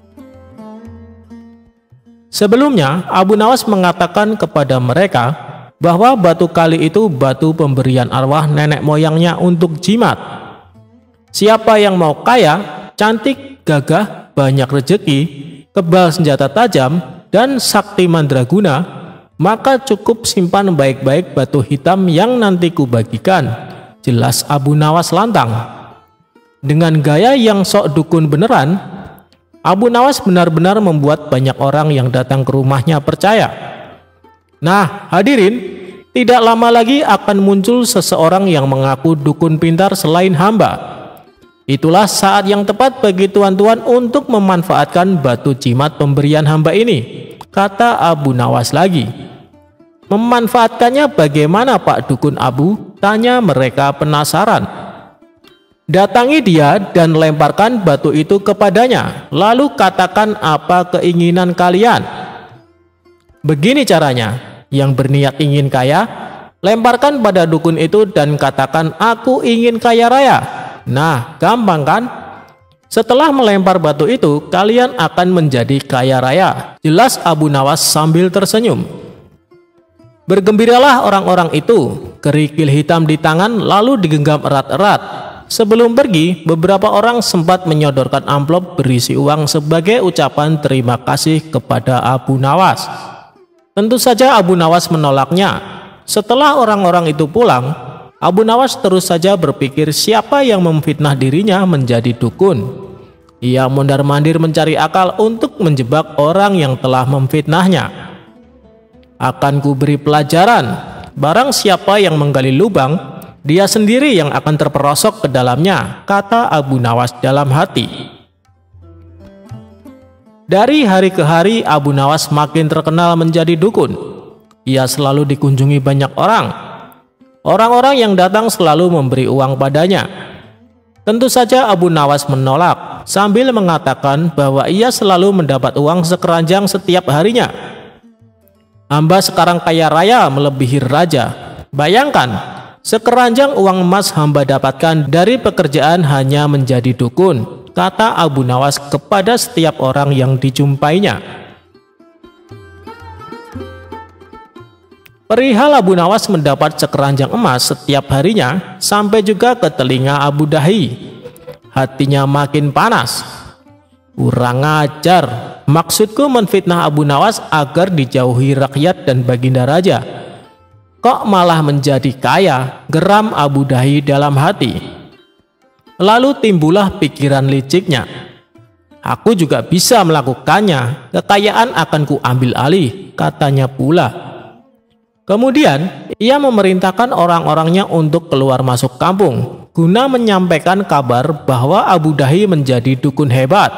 Sebelumnya, Abu Nawas mengatakan kepada mereka bahwa batu kali itu batu pemberian arwah nenek moyangnya untuk jimat. Siapa yang mau kaya, cantik, gagah, banyak rezeki, kebal senjata tajam, dan sakti mandraguna, maka cukup simpan baik-baik batu hitam yang nanti kubagikan. Jelas Abu Nawas lantang. Dengan gaya yang sok dukun beneran, Abu Nawas benar-benar membuat banyak orang yang datang ke rumahnya percaya. Nah, hadirin, tidak lama lagi akan muncul seseorang yang mengaku dukun pintar selain hamba. Itulah saat yang tepat bagi tuan-tuan untuk memanfaatkan batu jimat pemberian hamba ini, kata Abu Nawas lagi. Memanfaatkannya bagaimana Pak Dukun Abu? Tanya mereka penasaran. Datangi dia dan lemparkan batu itu kepadanya, lalu katakan apa keinginan kalian. Begini caranya, yang berniat ingin kaya, lemparkan pada dukun itu dan katakan aku ingin kaya raya. Nah, gampang kan? Setelah melempar batu itu, kalian akan menjadi kaya raya. Jelas Abu Nawas sambil tersenyum. Bergembiralah orang-orang itu, kerikil hitam di tangan lalu digenggam erat-erat. Sebelum pergi, beberapa orang sempat menyodorkan amplop berisi uang sebagai ucapan terima kasih kepada Abu Nawas. Tentu saja Abu Nawas menolaknya. Setelah orang-orang itu pulang, Abu Nawas terus saja berpikir siapa yang memfitnah dirinya menjadi dukun. Ia mondar-mandir mencari akal untuk menjebak orang yang telah memfitnahnya. Akan kuberi pelajaran, barang siapa yang menggali lubang, dia sendiri yang akan terperosok ke dalamnya, kata Abu Nawas dalam hati. Dari hari ke hari, Abu Nawas makin terkenal menjadi dukun. Ia selalu dikunjungi banyak orang. Orang-orang yang datang selalu memberi uang padanya. Tentu saja Abu Nawas menolak, sambil mengatakan bahwa ia selalu mendapat uang sekeranjang setiap harinya. Hamba sekarang kaya raya melebihi raja. Bayangkan, sekeranjang uang emas hamba dapatkan dari pekerjaan hanya menjadi dukun, kata Abu Nawas kepada setiap orang yang dijumpainya. Perihal Abu Nawas mendapat sekeranjang emas setiap harinya sampai juga ke telinga Abu Dahi. Hatinya makin panas. Kurang ajar, maksudku menfitnah Abu Nawas agar dijauhi rakyat dan baginda raja. Kok malah menjadi kaya, geram Abu Dahi dalam hati. Lalu timbullah pikiran liciknya. Aku juga bisa melakukannya, kekayaan akan kuambil alih, katanya pula. Kemudian, ia memerintahkan orang-orangnya untuk keluar masuk kampung, guna menyampaikan kabar bahwa Abu Dahi menjadi dukun hebat.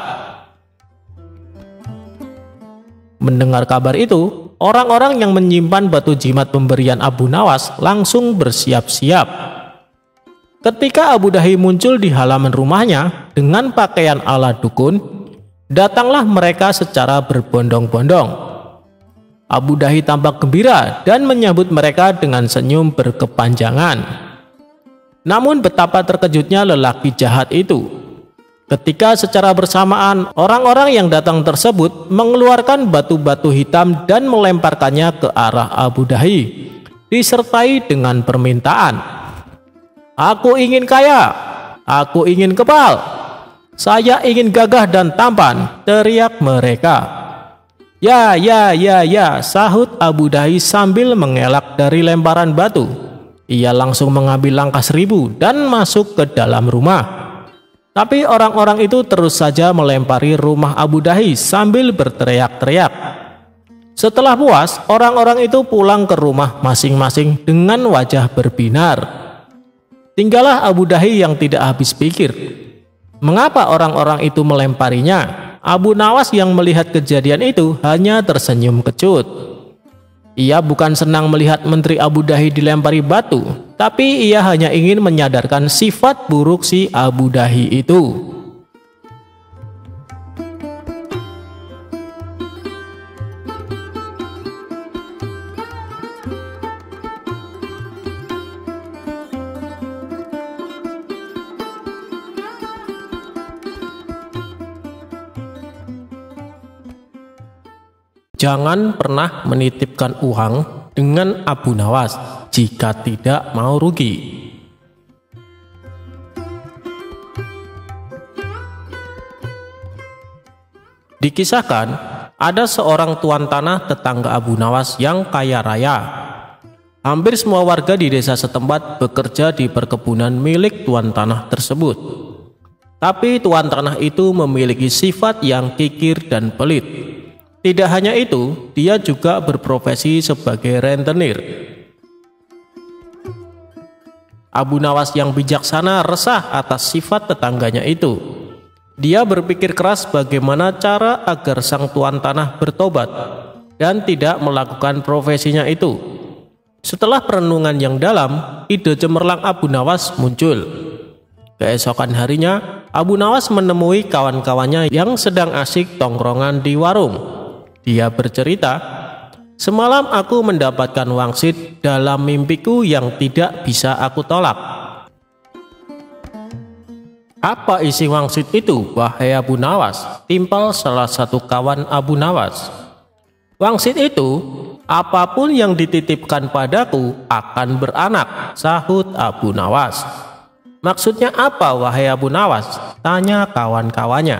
Mendengar kabar itu, orang-orang yang menyimpan batu jimat pemberian Abu Nawas langsung bersiap-siap. Ketika Abu Dahi muncul di halaman rumahnya dengan pakaian ala dukun, datanglah mereka secara berbondong-bondong. Abu Dahi tampak gembira dan menyambut mereka dengan senyum berkepanjangan. Namun betapa terkejutnya lelaki jahat itu ketika secara bersamaan orang-orang yang datang tersebut mengeluarkan batu-batu hitam dan melemparkannya ke arah Abu Dahi, disertai dengan permintaan, aku ingin kaya, aku ingin kebal, saya ingin gagah dan tampan, teriak mereka. Ya, sahut Abu Dahi sambil mengelak dari lemparan batu. Ia langsung mengambil langkah 1000 dan masuk ke dalam rumah. Tapi orang-orang itu terus saja melempari rumah Abu Dahi sambil berteriak-teriak. Setelah puas, orang-orang itu pulang ke rumah masing-masing dengan wajah berbinar. Tinggallah Abu Dahi yang tidak habis pikir. Mengapa orang-orang itu melemparinya? Abu Nawas yang melihat kejadian itu hanya tersenyum kecut. Ia bukan senang melihat menteri Abu Dahi dilempari batu, tapi ia hanya ingin menyadarkan sifat buruk si Abu Dahi itu. Jangan pernah menitipkan uang dengan Abu Nawas jika tidak mau rugi. Dikisahkan, ada seorang tuan tanah tetangga Abu Nawas yang kaya raya. Hampir semua warga di desa setempat bekerja di perkebunan milik tuan tanah tersebut. Tapi tuan tanah itu memiliki sifat yang kikir dan pelit. Tidak hanya itu, dia juga berprofesi sebagai rentenir. Abu Nawas yang bijaksana resah atas sifat tetangganya itu. Dia berpikir keras bagaimana cara agar sang tuan tanah bertobat dan tidak melakukan profesinya itu. Setelah perenungan yang dalam, ide cemerlang Abu Nawas muncul. Keesokan harinya, Abu Nawas menemui kawan-kawannya yang sedang asik tongkrongan di warung. Dia bercerita, "Semalam aku mendapatkan wangsit dalam mimpiku yang tidak bisa aku tolak." "Apa isi wangsit itu, wahai Abu Nawas?" timpal salah satu kawan Abu Nawas. "Wangsit itu, apapun yang dititipkan padaku akan beranak," sahut Abu Nawas. "Maksudnya apa, wahai Abu Nawas?" tanya kawan-kawannya.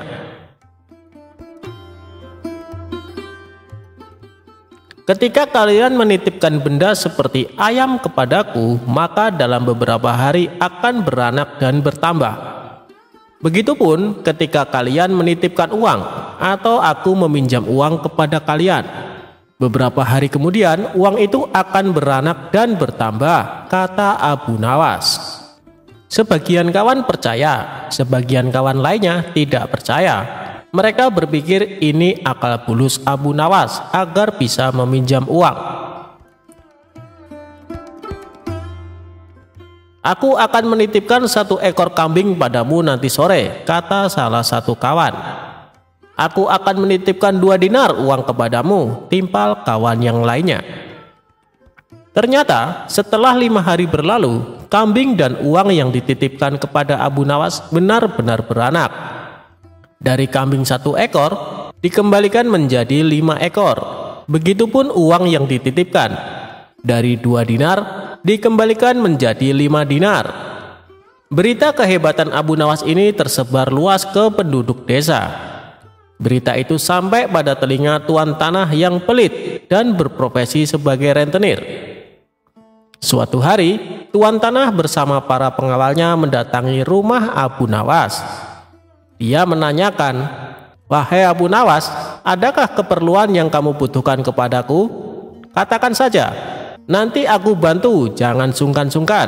"Ketika kalian menitipkan benda seperti ayam kepadaku, maka dalam beberapa hari akan beranak dan bertambah. Begitupun ketika kalian menitipkan uang atau aku meminjam uang kepada kalian. Beberapa hari kemudian uang itu akan beranak dan bertambah," kata Abu Nawas. Sebagian kawan percaya, sebagian kawan lainnya tidak percaya. Mereka berpikir ini akal bulus Abu Nawas agar bisa meminjam uang. "Aku akan menitipkan 1 ekor kambing padamu nanti sore," kata salah satu kawan. "Aku akan menitipkan 2 dinar uang kepadamu," timpal kawan yang lainnya. Ternyata setelah 5 hari berlalu, kambing dan uang yang dititipkan kepada Abu Nawas benar-benar beranak. Dari kambing 1 ekor dikembalikan menjadi 5 ekor. Begitupun uang yang dititipkan. Dari 2 dinar dikembalikan menjadi 5 dinar. Berita kehebatan Abu Nawas ini tersebar luas ke penduduk desa. Berita itu sampai pada telinga tuan tanah yang pelit dan berprofesi sebagai rentenir. Suatu hari, tuan tanah bersama para pengawalnya mendatangi rumah Abu Nawas. Dia menanyakan, "Wahai Abu Nawas, adakah keperluan yang kamu butuhkan kepadaku? Katakan saja. Nanti aku bantu, jangan sungkan-sungkan."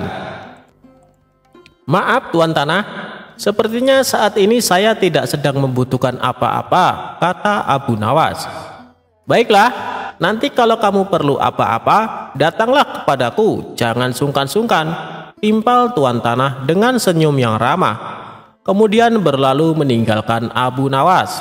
"Maaf tuan tanah, sepertinya saat ini saya tidak sedang membutuhkan apa-apa," kata Abu Nawas. "Baiklah, nanti kalau kamu perlu apa-apa, datanglah kepadaku, jangan sungkan-sungkan," timpal tuan tanah dengan senyum yang ramah. Kemudian berlalu meninggalkan Abu Nawas.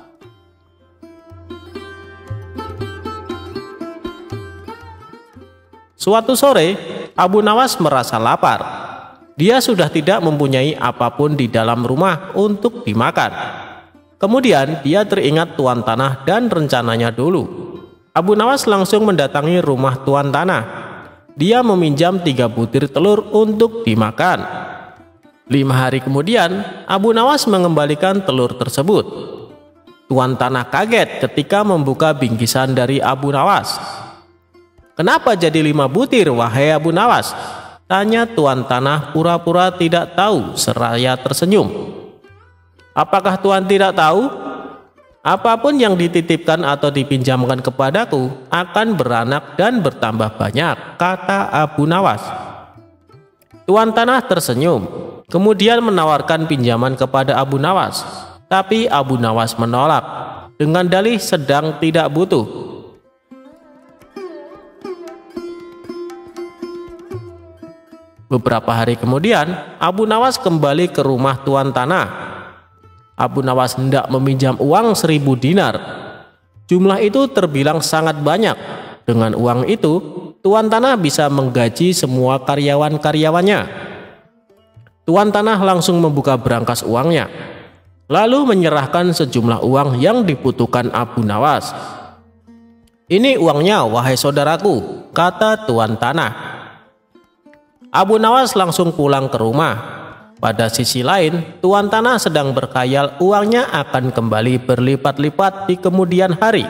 Suatu sore, Abu Nawas merasa lapar. Dia sudah tidak mempunyai apapun di dalam rumah untuk dimakan. Kemudian dia teringat tuan tanah dan rencananya dulu. Abu Nawas langsung mendatangi rumah tuan tanah. Dia meminjam 3 butir telur untuk dimakan. 5 hari kemudian, Abu Nawas mengembalikan telur tersebut. Tuan tanah kaget ketika membuka bingkisan dari Abu Nawas. "Kenapa jadi 5 butir, wahai Abu Nawas?" tanya tuan tanah pura-pura tidak tahu seraya tersenyum. "Apakah tuan tidak tahu? Apapun yang dititipkan atau dipinjamkan kepadaku akan beranak dan bertambah banyak," kata Abu Nawas. Tuan tanah tersenyum, kemudian menawarkan pinjaman kepada Abu Nawas. Tapi Abu Nawas menolak dengan dalih sedang tidak butuh. Beberapa hari kemudian, Abu Nawas kembali ke rumah tuan tanah. Abu Nawas hendak meminjam uang 1000 dinar. Jumlah itu terbilang sangat banyak. Dengan uang itu, tuan tanah bisa menggaji semua karyawan-karyawannya. Tuan tanah langsung membuka berangkas uangnya, lalu menyerahkan sejumlah uang yang dibutuhkan Abu Nawas. "Ini uangnya, wahai saudaraku," kata tuan tanah. Abu Nawas langsung pulang ke rumah. Pada sisi lain, tuan tanah sedang berkhayal uangnya akan kembali berlipat-lipat di kemudian hari.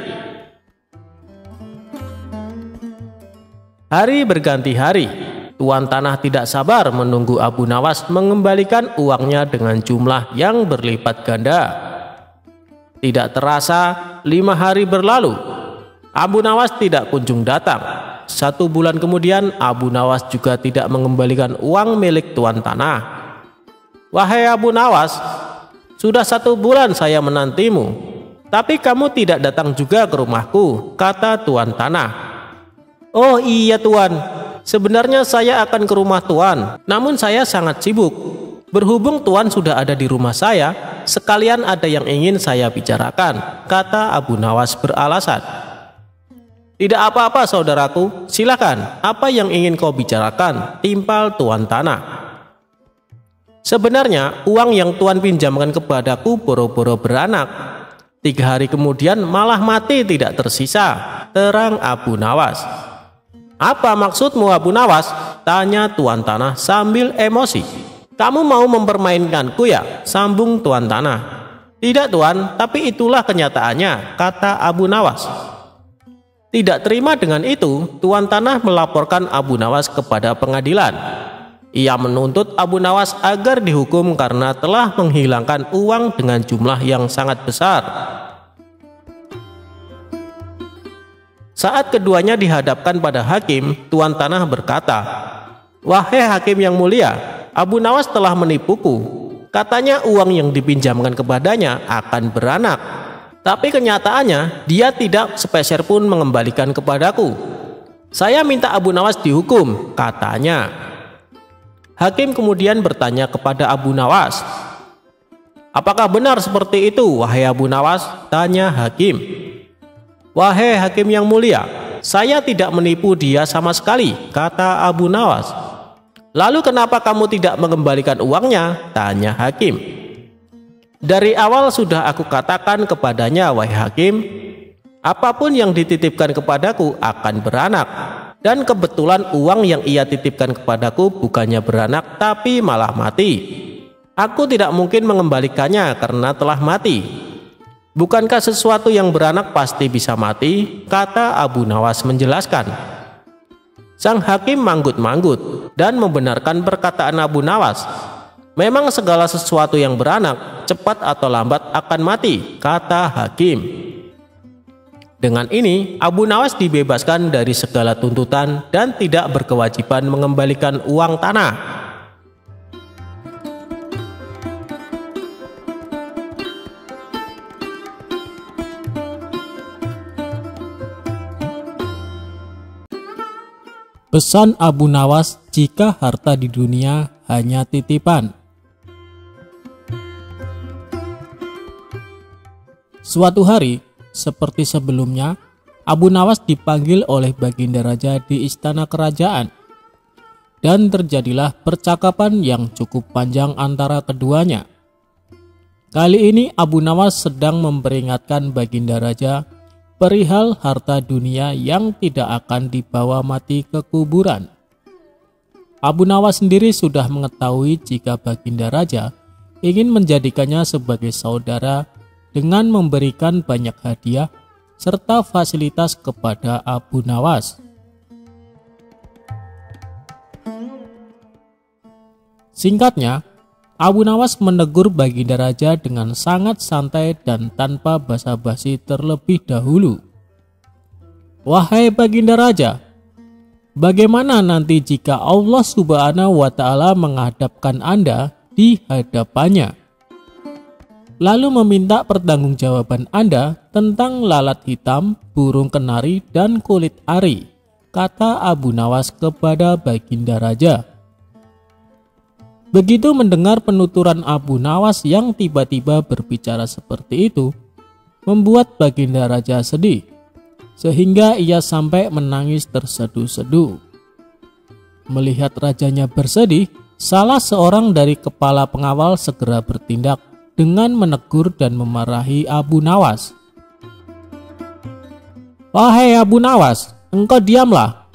Hari berganti hari. Tuan tanah tidak sabar menunggu Abu Nawas mengembalikan uangnya dengan jumlah yang berlipat ganda. Tidak terasa, 5 hari berlalu. Abu Nawas tidak kunjung datang. 1 bulan kemudian, Abu Nawas juga tidak mengembalikan uang milik tuan tanah. "Wahai Abu Nawas, sudah 1 bulan saya menantimu, tapi kamu tidak datang juga ke rumahku," kata tuan tanah. "Oh iya tuan, sebenarnya saya akan ke rumah tuan, namun saya sangat sibuk. Berhubung tuan sudah ada di rumah saya, sekalian ada yang ingin saya bicarakan," kata Abu Nawas beralasan. "Tidak apa-apa saudaraku, silakan. Apa yang ingin kau bicarakan?" timpal tuan tanah. "Sebenarnya uang yang tuan pinjamkan kepadaku boro-boro beranak. 3 hari kemudian malah mati tidak tersisa," terang Abu Nawas. "Apa maksudmu Abu Nawas?" tanya tuan tanah sambil emosi. "Kamu mau mempermainkanku ya?" sambung tuan tanah. "Tidak tuan, tapi itulah kenyataannya," kata Abu Nawas. Tidak terima dengan itu, tuan tanah melaporkan Abu Nawas kepada pengadilan. Ia menuntut Abu Nawas agar dihukum karena telah menghilangkan uang dengan jumlah yang sangat besar. Saat keduanya dihadapkan pada hakim, tuan tanah berkata, "Wahai hakim yang mulia, Abu Nawas telah menipuku. Katanya uang yang dipinjamkan kepadanya akan beranak. Tapi kenyataannya dia tidak sepeser pun mengembalikan kepadaku. Saya minta Abu Nawas dihukum," katanya. Hakim kemudian bertanya kepada Abu Nawas, "Apakah benar seperti itu, wahai Abu Nawas?" tanya hakim. "Wahai hakim yang mulia, saya tidak menipu dia sama sekali," kata Abu Nawas. "Lalu kenapa kamu tidak mengembalikan uangnya?" tanya hakim. "Dari awal sudah aku katakan kepadanya, wahai hakim, apapun yang dititipkan kepadaku akan beranak. Dan kebetulan uang yang ia titipkan kepadaku bukannya beranak tapi malah mati. Aku tidak mungkin mengembalikannya karena telah mati. Bukankah sesuatu yang beranak pasti bisa mati?" kata Abu Nawas menjelaskan. Sang hakim manggut-manggut dan membenarkan perkataan Abu Nawas. "Memang segala sesuatu yang beranak cepat atau lambat akan mati," kata hakim. Dengan ini, Abu Nawas dibebaskan dari segala tuntutan dan tidak berkewajiban mengembalikan uang tanah. Pesan Abu Nawas jika harta di dunia hanya titipan. Suatu hari, seperti sebelumnya, Abu Nawas dipanggil oleh Baginda Raja di istana kerajaan. Dan terjadilah percakapan yang cukup panjang antara keduanya. Kali ini Abu Nawas sedang memperingatkan Baginda Raja perihal harta dunia yang tidak akan dibawa mati ke kuburan. Abu Nawas sendiri sudah mengetahui jika Baginda Raja ingin menjadikannya sebagai saudara dengan memberikan banyak hadiah serta fasilitas kepada Abu Nawas. Singkatnya, Abu Nawas menegur Baginda Raja dengan sangat santai dan tanpa basa-basi terlebih dahulu. "Wahai Baginda Raja, bagaimana nanti jika Allah Subhanahu wa Ta'ala menghadapkan Anda di hadapannya, lalu meminta pertanggungjawaban Anda tentang lalat hitam, burung kenari, dan kulit ari," kata Abu Nawas kepada Baginda Raja. Begitu mendengar penuturan Abu Nawas yang tiba-tiba berbicara seperti itu, membuat Baginda Raja sedih, sehingga ia sampai menangis terseduh-seduh. Melihat rajanya bersedih, salah seorang dari kepala pengawal segera bertindak dengan menegur dan memarahi Abu Nawas. "Wahai Abu Nawas, engkau diamlah.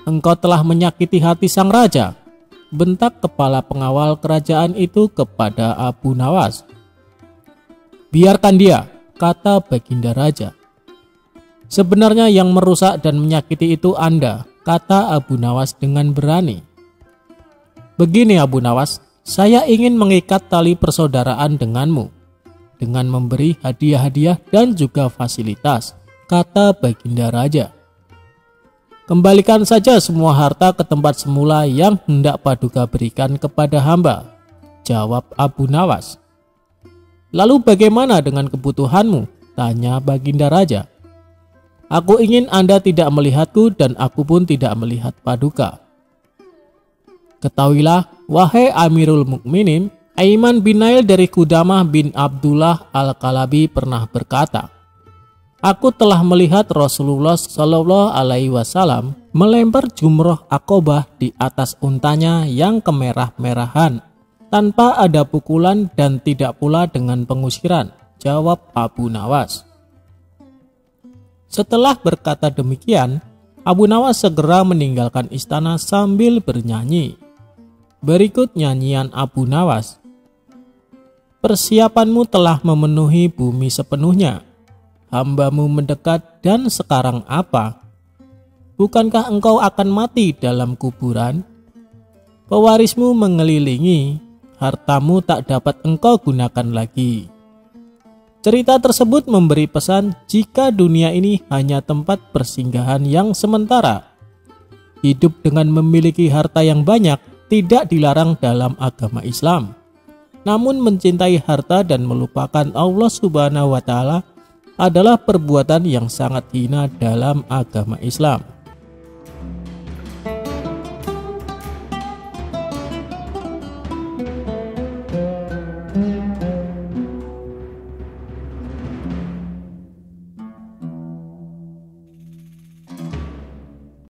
engkau telah menyakiti hati sang raja," bentak kepala pengawal kerajaan itu kepada Abu Nawas. "Biarkan dia," kata baginda raja. "Sebenarnya yang merusak dan menyakiti itu Anda," kata Abu Nawas dengan berani. "Begini Abu Nawas, saya ingin mengikat tali persaudaraan denganmu dengan memberi hadiah-hadiah dan juga fasilitas," kata baginda raja. "Kembalikan saja semua harta ke tempat semula yang hendak Paduka berikan kepada hamba," jawab Abu Nawas. "Lalu bagaimana dengan kebutuhanmu?" tanya baginda raja. "Aku ingin Anda tidak melihatku dan aku pun tidak melihat Paduka." "Ketahuilah, wahai Amirul Mukminin, Aiman bin Nail dari Qudamah bin Abdullah Al-Kalabi pernah berkata, aku telah melihat Rasulullah Shallallahu Alaihi Wasallam melempar jumroh Aqobah di atas untanya yang kemerah-merahan tanpa ada pukulan dan tidak pula dengan pengusiran," jawab Abu Nawas. Setelah berkata demikian, Abu Nawas segera meninggalkan istana sambil bernyanyi. Berikut nyanyian Abu Nawas. "Persiapanmu telah memenuhi bumi sepenuhnya. Hambamu mendekat dan sekarang apa? Bukankah engkau akan mati dalam kuburan? Pewarismu mengelilingi, hartamu tak dapat engkau gunakan lagi." Cerita tersebut memberi pesan jika dunia ini hanya tempat persinggahan yang sementara. Hidup dengan memiliki harta yang banyak tidak dilarang dalam agama Islam. Namun mencintai harta dan melupakan Allah Subhanahu wa Ta'ala adalah perbuatan yang sangat hina dalam agama Islam.